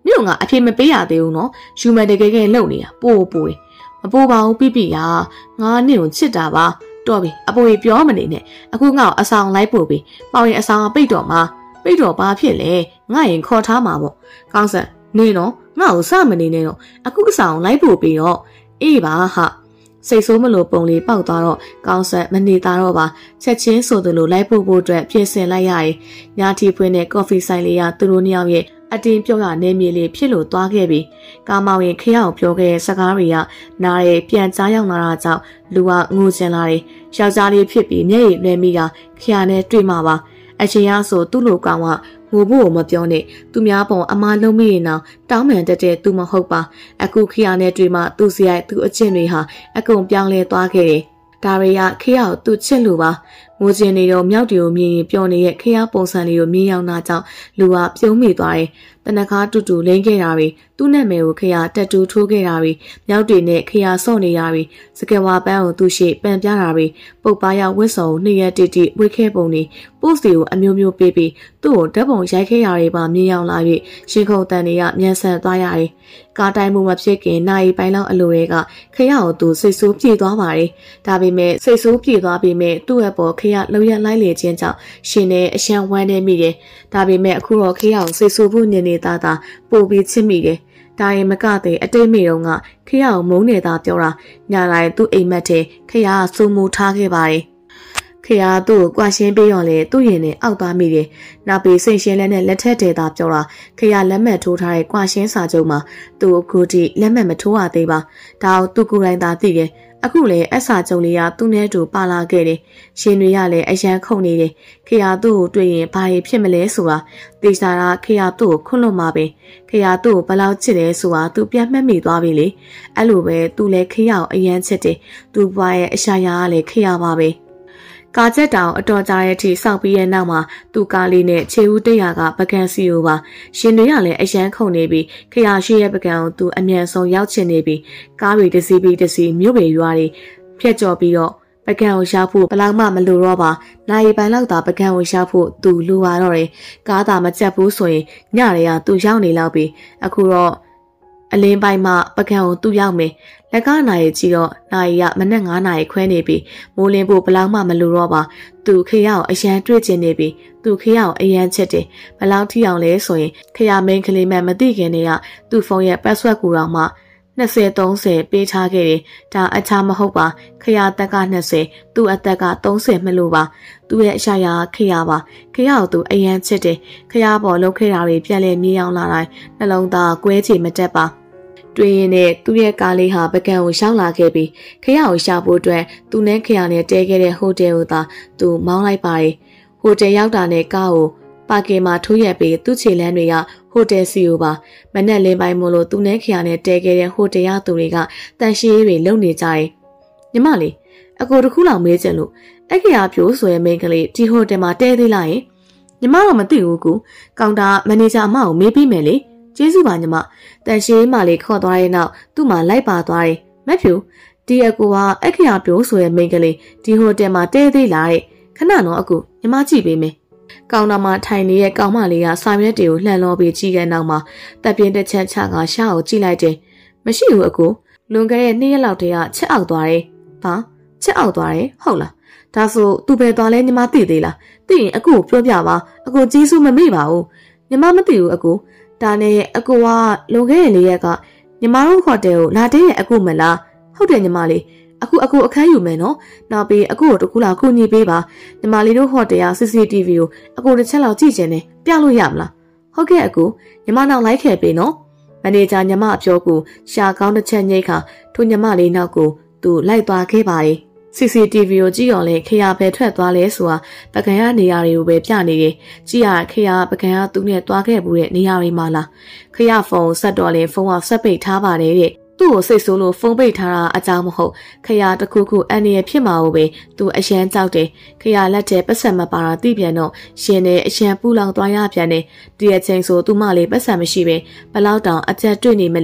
မြို့ငါအဖေမပေးရသေးဘူးနော်ယူမယ်တကယ်ကဲလုံနေတာပို့ပို့မပိုးပါဘူးပြပြရငါနင့်ကိုချစ်တာပါတော်ပြီအဖိုးကြီးပြောမနေနဲ့အခုငါ့ကိုအဆောင်လိုက်ပို့ပြီပေါင်ရင်အဆောင်ပိတ်တော့မှာပိတ်တော့ဘာဖြစ်လဲငါရင်ခေါ်ထားမှာပေါ့ကောင်းဆက်နေနော်ငါ့ကိုစမနေနဲ့တော့အခုအဆောင်လိုက်ပို့ပြီးတော့အေးပါဟာစိတ်ဆိုးမလို့ပုံလေးပေါက်သွားတော့ကောင်းဆက်မနေတာတော့ပါချက်ချင်းဆိုသလိုလိုက်ပို့ဖို့အတွက်ပြင်ဆင်လိုက်ရတယ်ညာတီဖွင့်တဲ့ကော်ဖီဆိုင်လေးကသူတို့နှစ်ယောက်ရဲ့အတင်းပြောရနေမြေလေးဖြစ်လို့သွားခဲ့ပြီကာမောင်ရင်ခရအောင်ပြောခဲ့တဲ့စကားတွေကနားရဲပြန်ကြားရောက်လာတာကြောင့်လူကငိုချင်လာတယ်ယောက်ျားလေးဖြစ်ပြီးမျက်ရည်လွှဲမိတာခရနဲ့တွေ့မှာပါအချင်းရဆိုသူ့လိုကောင်ကငိုဖို့မပြောနဲ့သူများပုံအမားလုံးမိရင်တော့တောင်းပန်တတ်တဲ့သူမဟုတ်ပါအခုခရနဲ့တွေ့မှသူ့စရိုက်သူ့အချင်းတွေဟာအကုန်ပြောင်းလဲသွားခဲ့တယ်ဒါတွေကခရကိုသူ့ချစ်လို့ပါငိုချင်နေတော့မြောက်တီကိုမြင်ရင်ပြောနေတဲ့ခရပုံစံလေးကိုမြင်ရောက်တာကြောင့်လူကပြုံးမိသွားတယ်တနခါတူတူလိမ့်ခဲ့တာတွေသူ့နာမည်ကိုခရတက်တူထိုးခဲ့တာတွေမြောက်တီနဲ့ခရဆော့နေတာတွေစကဝါပန်းကိုသူ့ရှိပန်ပြတာတွေပုတ်ပါရဝစ်စုံနှစ်ရက်တိတိဝစ်ခဲ့ပုံတွေပို့စ်တွေကိုအမျိုးမျိုးပေးပြီးသူ့ကိုဓာတ်ပုံရိုက်ခဲ့ရတွေပါမြင်ရောက်လာ၍ရှင်ခုန်တန်တွေကမြန်ဆန်သွားရတယ်ကားတိုင်းမှုမဖြစ်ခင်နိုင်ပိုင်းလောက်အလိုတွေကခရကိုသူစိတ်ဆိုးပြေသွားပါတယ်ဒါပေမဲ့စိတ်ဆိုးပြေသွားပြီးမဲ့သူ့ရဲ့ပေါ်ခရလှုပ်ရက်လိုက်လေခြင်းကြောင့်ရှင်နဲ့အရှံဝမ်းနေမိတယ်ဒါပေမဲ့အခုတော့ခရကိုစိတ်ဆိုးဖို့နေနေတာသာပို့ပြီးချစ်မိတယ်ဒါရင်မကတဲ့အတိတ်မိတော့ကခရကိုမုန်းနေတာပြောတာညာလိုက်သူ့အိမ်မက်ထဲခရကစုံမူထားခဲ့ပါတယ်ခရသူ့ကိုကွာရှင်းပေးရောလေသူ့ရင်နဲ့အောက်သွားမိတယ်နောက်ပြီးစိတ်ရှင်းလက်နဲ့လက်ထက်တဲတာပြောတာခရလက်မှတ်ထိုးထားတဲ့ကွာရှင်းစာချုပ်မှာသူ့အခုထိလက်မှတ်မထိုးရသေးပါဒါကိုသူ့ကိုယ်တိုင်သာသိတယ်အခုလေအဆာကြုံလေးကသူ့နဲ့တူပါလာခဲ့တယ်ရှင်တွေကလည်းအရန်ခုန်နေတယ်ခေယာသူ့ကိုတွေ့ရင်ဘာဖြစ်မလဲဆိုတာတေချာတာခေယာသူ့ကိုခွန့်လွတ်မှာပဲခေယာသူ့ကိုဘလောက်ချစ်တယ်ဆိုတာသူပြန်မှတ်မိသွားပြီလေအဲ့လိုပဲသူလည်းခေယာကိုအရန်ချစ်တယ်သူ့ဘွားရဲ့အရှာရာကလည်းခေယာပါပဲကာချက်တောင်အတော်ကြာတဲ့အထိစောက်ပြီးရဲ့နောက်မှာသူ့ကားလေးနဲ့ခြေဦးတရာကပကံစီကိုပါရှင်တွေကလည်းအရန်ခုန်နေပြီးခရရှိရဲ့ပကံကိုသူအမြန်ဆုံးရောက်ချင်နေပြီးကားတွေတစီးပြီးတစီးမြို့ပေရွာတွေဖြတ်ကျော်ပြီးတော့ပကံကိုရှာဖို့ဘလောက်မှမလိုတော့ပါနိုင်ပိုင်လောက်သာပကံကိုရှာဖို့သူလိုပါတော့တယ်ကားသာမကြက်ဘူးဆိုရင်ညတွေကသူရောက်နေလောက်ပြီးအခုတော့အလင်းပိုင်းမှာပကံကိုသူ့ရောက်မယ်လက်ကနာရီကြီးတော့နာရီကမနက်ငါးနာရီခွဲနေပြီမိုးလင်းဖို့ဘလောက်မှမလိုတော့ပါသူခရအောင်အရန်တွေ့ကျင်နေပြီသူခရအောင်အရန်ချစ်တယ်ဘလောက်ထိအောင်လဲဆိုရင်ခရမင်းကလေးမှမသိခင်တည်းကသူ့ဖုန်းရဲ့ password ကိုတော့မှနှစ်ဆယ်သုံးဆယ်ပေးထားခဲ့တယ်ဒါအချားမဟုတ်ပါခရတက်ကနှစ်ဆယ်သူ့အသက်ကသုံးဆယ်မလို့ပါသူ့ရဲ့အရှာရာခရပါခရကိုသူအရန်ချစ်တယ်ခရပေါ်လှုပ်ခဲ့တာတွေပြန်လဲမြေးအောင်လာတိုင်းနှလုံးသားကွဲချေမတက်ပါတွေ့ရင်နဲ့သူ့ရဲ့ကားလေးဟာပကံကိုရှောင်းလာခဲ့ပြီးခရကိုရှာဖို့အတွက်သူနဲ့ခရနဲ့တဲခဲ့တဲ့ဟိုတယ်ကိုသာသူမောင်းလိုက်ပါတယ်ဟိုတယ်ရောက်တာနဲ့ကားကိုပါကင်မှာထိုးရက်ပြီးသူ့ခြေလမ်းတွေကဟိုတယ်စီကိုပါမနဲ့လင်းပိုင်းမို့လို့သူနဲ့ခရနဲ့တဲခဲ့တဲ့ဟိုတယ်ရသူတွေကတန်ရှင်းရေးတွေလုပ်နေကြတယ်ညီမလေးအကိုတခုလောက်မေးချင်လို့အဲ့ခရပြိုးဆိုရဲ့မိန်းကလေးဒီဟိုတယ်မှာတဲသေးလားယင်ညီမတော့မသိဘူးကူကောင်တာမန်နေဂျာအမကိုမေးပြီးမယ်လေကျေးဇူးပါညီမတန်ရှင်းမလေးခေါ်သွားတဲ့နောက်သူ့မှာလိုက်ပါသွားတယ်မက်ဖြူဒီအကူကအခရာပြိုးဆိုရဲ့မိန်းကလေးဒီဟိုတယ်မှာတဲသေးလားတဲ့ခဏတော့အကူညီမကြည့်ပေးမယ်ကောင်တော်မှာထိုင်နေတဲ့ကောင်မလေးကစာရွက်တွေကိုလှန်လောပြီးကြည့်တဲ့နောက်မှာတပ်ပြင်းတစ်ချက်ချကရှားကိုကြည့်လိုက်တယ်မရှိဘူးအကူလွန်ခဲ့တဲ့နှစ်ရက်လောက်တည်းကချက်အောက်သွားတယ်ဘာချက်အောက်သွားတယ်ဟုတ်လားဒါဆိုသူပဲသွားလဲညီမသိသေးလားသိရင်အကူကိုပြောပြပါအကူကြီးစုမမေ့ပါဘူးညီမမသိဘူးအကူဒါနဲ့အကူကလွန်ခဲ့တဲ့လေးရက်ကညီမတို့ဟိုတယ်ကိုလာတဲ့ရဲ့အကူမလားဟုတ်တယ်ညီမလေးအခုအကူအခန်းယူမယ်နော်နောက်ပြီးအကူကိုတကူလာကူညီပေးပါညီမလေးတို့ဟိုတယ်က C C T V ကိုအကူတစ်ချက်လောက်ကြည့်ချင်တယ်ပြလို့ရမလားဟုတ်ကဲ့အကူညီမနောက်လိုက်ခဲ့ပေးနော်မန်နေဂျာညီမအပြောကိုရှာကောင်းတစ်ချက်ညိတ်ခါထိုညီမလေးနောက်ကိုသူလိုက်သွားခဲ့ပါတယ် C C T V ကိုကြည့်ရောလေခရပဲထွက်သွားလဲဆိုတာပကံရနေရာတွေကိုပဲပြနေတယ်ကြည့်ရခရပကံရသူ့နဲ့သွားခဲ့ဘူးတဲ့နေရာတွေမှာလားခရဖုန်းဆက်တော့လေဖုန်းကဆက်ပိတ်ထားပါတယ်တဲ့သူ့ကိုစိတ်ဆိုးလို့ဖုန်းပိတ်ထားတာအကြောင်းမဟုတ်ခရတခုခုအန်ရဖြစ်မှာပဲသူအရန်ကြောက်တယ်ခရလက်ထဲပတ်ဆက်မပါတာသိပြန်တော့ရှင်နဲ့အရန်ပူလောင်သွားရပြန်တယ်ဒီအချိန်ဆိုသူ့မလေးပတ်ဆက်မရှိပဲဘလောက်တောင်အကျက်တွေ့နေမလဲ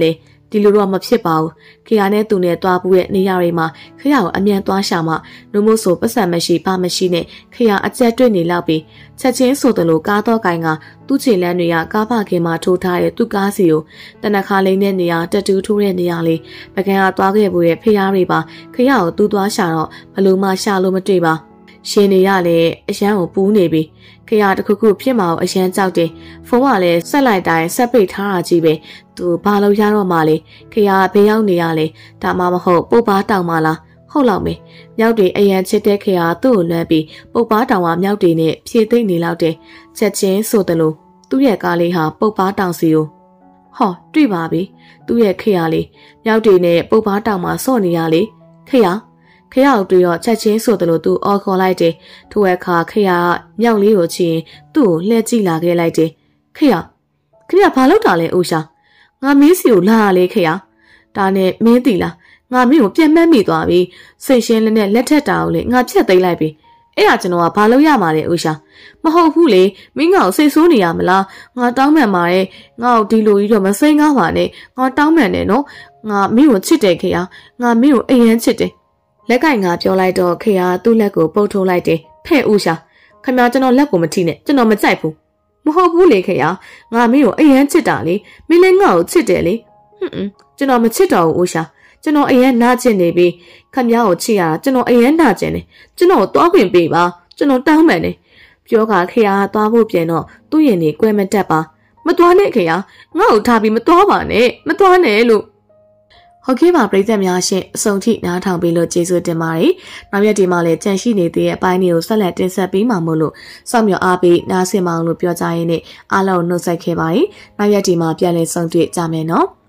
ဒီလိုတော့မဖြစ်ပါဘူးခေယာနဲ့သူနဲ့တွားပူရဲ့နေရာတွေမှာခေယာကိုအမြန်သွားရှာမှနို့မို့ဆိုပတ်စံမရှိဘာမရှိနဲ့ခေယာအကျက်တွေ့နေလောက်ပြီးချက်ချင်းဆိုတယ်လို့ကားတော့ကိုင်ကသူ့ခြေလမ်းတွေကကားဖခင်မှာထိုးထားတဲ့သူ့ကားစီကိုတနခါလေးနဲ့နေရာတက်တူးထိုးတဲ့နေရာလေးပကံကသွားခဲ့ဖို့ရဲ့ဖေရားတွေပါခေယာကိုသူ့သွားရှာတော့ဘလို့မှရှာလို့မတွေ့ပါရှင်နေရလေအရန်ကိုပူးနေပြီခေယာတခုခုဖြစ်မှာကိုအရန်ကြောက်တယ်ဖုန်းကလည်းဆက်လိုက်တိုင်းဆက်ပိတ်ထားတာကြီးပဲသူဘာလို့ရတော့မှလဲခေယာဘေးရောက်နေရလဲဒါမှမဟုတ်ပုတ်ပါတောင်မှလားဟုတ်လောက်မေမြောက်တွေအရန်ချစ်တဲ့ခေယာသူ့ကိုလွမ်းပြီးပုတ်ပါတောင်ကမြောက်တွေနဲ့ဖြည့်သိမ့်နေလောက်တယ်ချက်ချင်းဆိုတယ်လို့သူ့ရဲ့ကားလေးဟာပုတ်ပါတောင်စီကိုဟောတွေ့ပါပြီသူ့ရဲ့ခေယာလေးမြောက်တွေနဲ့ပုတ်ပါတောင်မှာစော့နေရလေခေယာခေယာကိုတွေ့တော့ချက်ချင်းဆိုတယ်လို့သူအော်ခေါ်လိုက်တယ်ထိုအခါခေယာမြောက်လေးကိုချင်သူ့ကိုလှည့်ကြည့်လာခဲ့လိုက်တယ်ခေယာခေယာဘာလုပ်တာလဲဦးရှာငါမင်းစီကိုလာရလေခေယာဒါနဲ့မင်းတီလားငါမင်းကိုပြန်မှတ်မိသွားပြီစိတ်ရှင်းနဲ့လက်ထက်တာကိုလေငါဖြတ်သိမ်းလိုက်ပြီအဲ့ဒါကျွန်တော်ကဘာလုပ်ရမှာလဲဦးရှာမဟုတ်ဘူးလေမင်းငါ့ကိုစိတ်ဆိုးနေရမလားငါတောင်းပန်ပါတယ်ငါ့ကိုဒီလိုကြီးတော့မစိမ့်ကားပါနဲ့ငါတောင်းပန်တယ်နော်ငါမင်းကိုချစ်တယ်ခေယာငါမင်းကိုအရင်ချစ်တယ်လက်ကင်ငါပြောလိုက်တော့ခေယာသူ့လက်ကိုပုတ်ထိုးလိုက်တယ်ဖဲ့ဦးရှာခင်ဗျာကျွန်တော်လက်ကိုမထိနဲ့ကျွန်တော်မကြိုက်ဘူးမဟုတ်ဘူးလေခေယာငါမင်းကိုအရင်ချစ်တာလေမင်းလည်းငါ့ကိုချစ်တယ်လေဟွန်းကျွန်တော်မချစ်တော့ဘူးဦးရှာကျွန်တော်အရင်နာကျင်နေပြီခင်ဗျားကိုချစ်ရတာကျွန်တော်အရင်နာကျင်တယ်ကျွန်တော်သွားခွင့်ပေးပါကျွန်တော်တောင်းပန်တယ်ပြောကခေယာသွားဖို့ပြန်တော့သူ့ရင်နေကွဲမတက်ပါမသွားနဲ့ခေယာငါ့ကိုထားပြီးမသွားပါနဲ့မသွားနဲ့လို့ဟုတ်ကဲ့ပါပရိသတ်များရှင်အဆုံးထိနားထောင်ပြီးလို့ကျေးဇူးတင်ပါတယ်နောက်ရက်ဒီမှာလည်းကြန့်ရှိနေသေးတဲ့အပိုင်းတွေကိုဆက်လက်တင်ဆက်ပေးမှာမို့လို့စောင့်မျှော်အားပေးနားဆင်ပါအောင်လို့ပြောကြရင်းနဲ့အားလုံးနှုတ်ဆက်ခဲ့ပါတယ်နောက်ရက်ဒီမှာပြန်လည်ဆုံတွေ့ကြမယ်နော်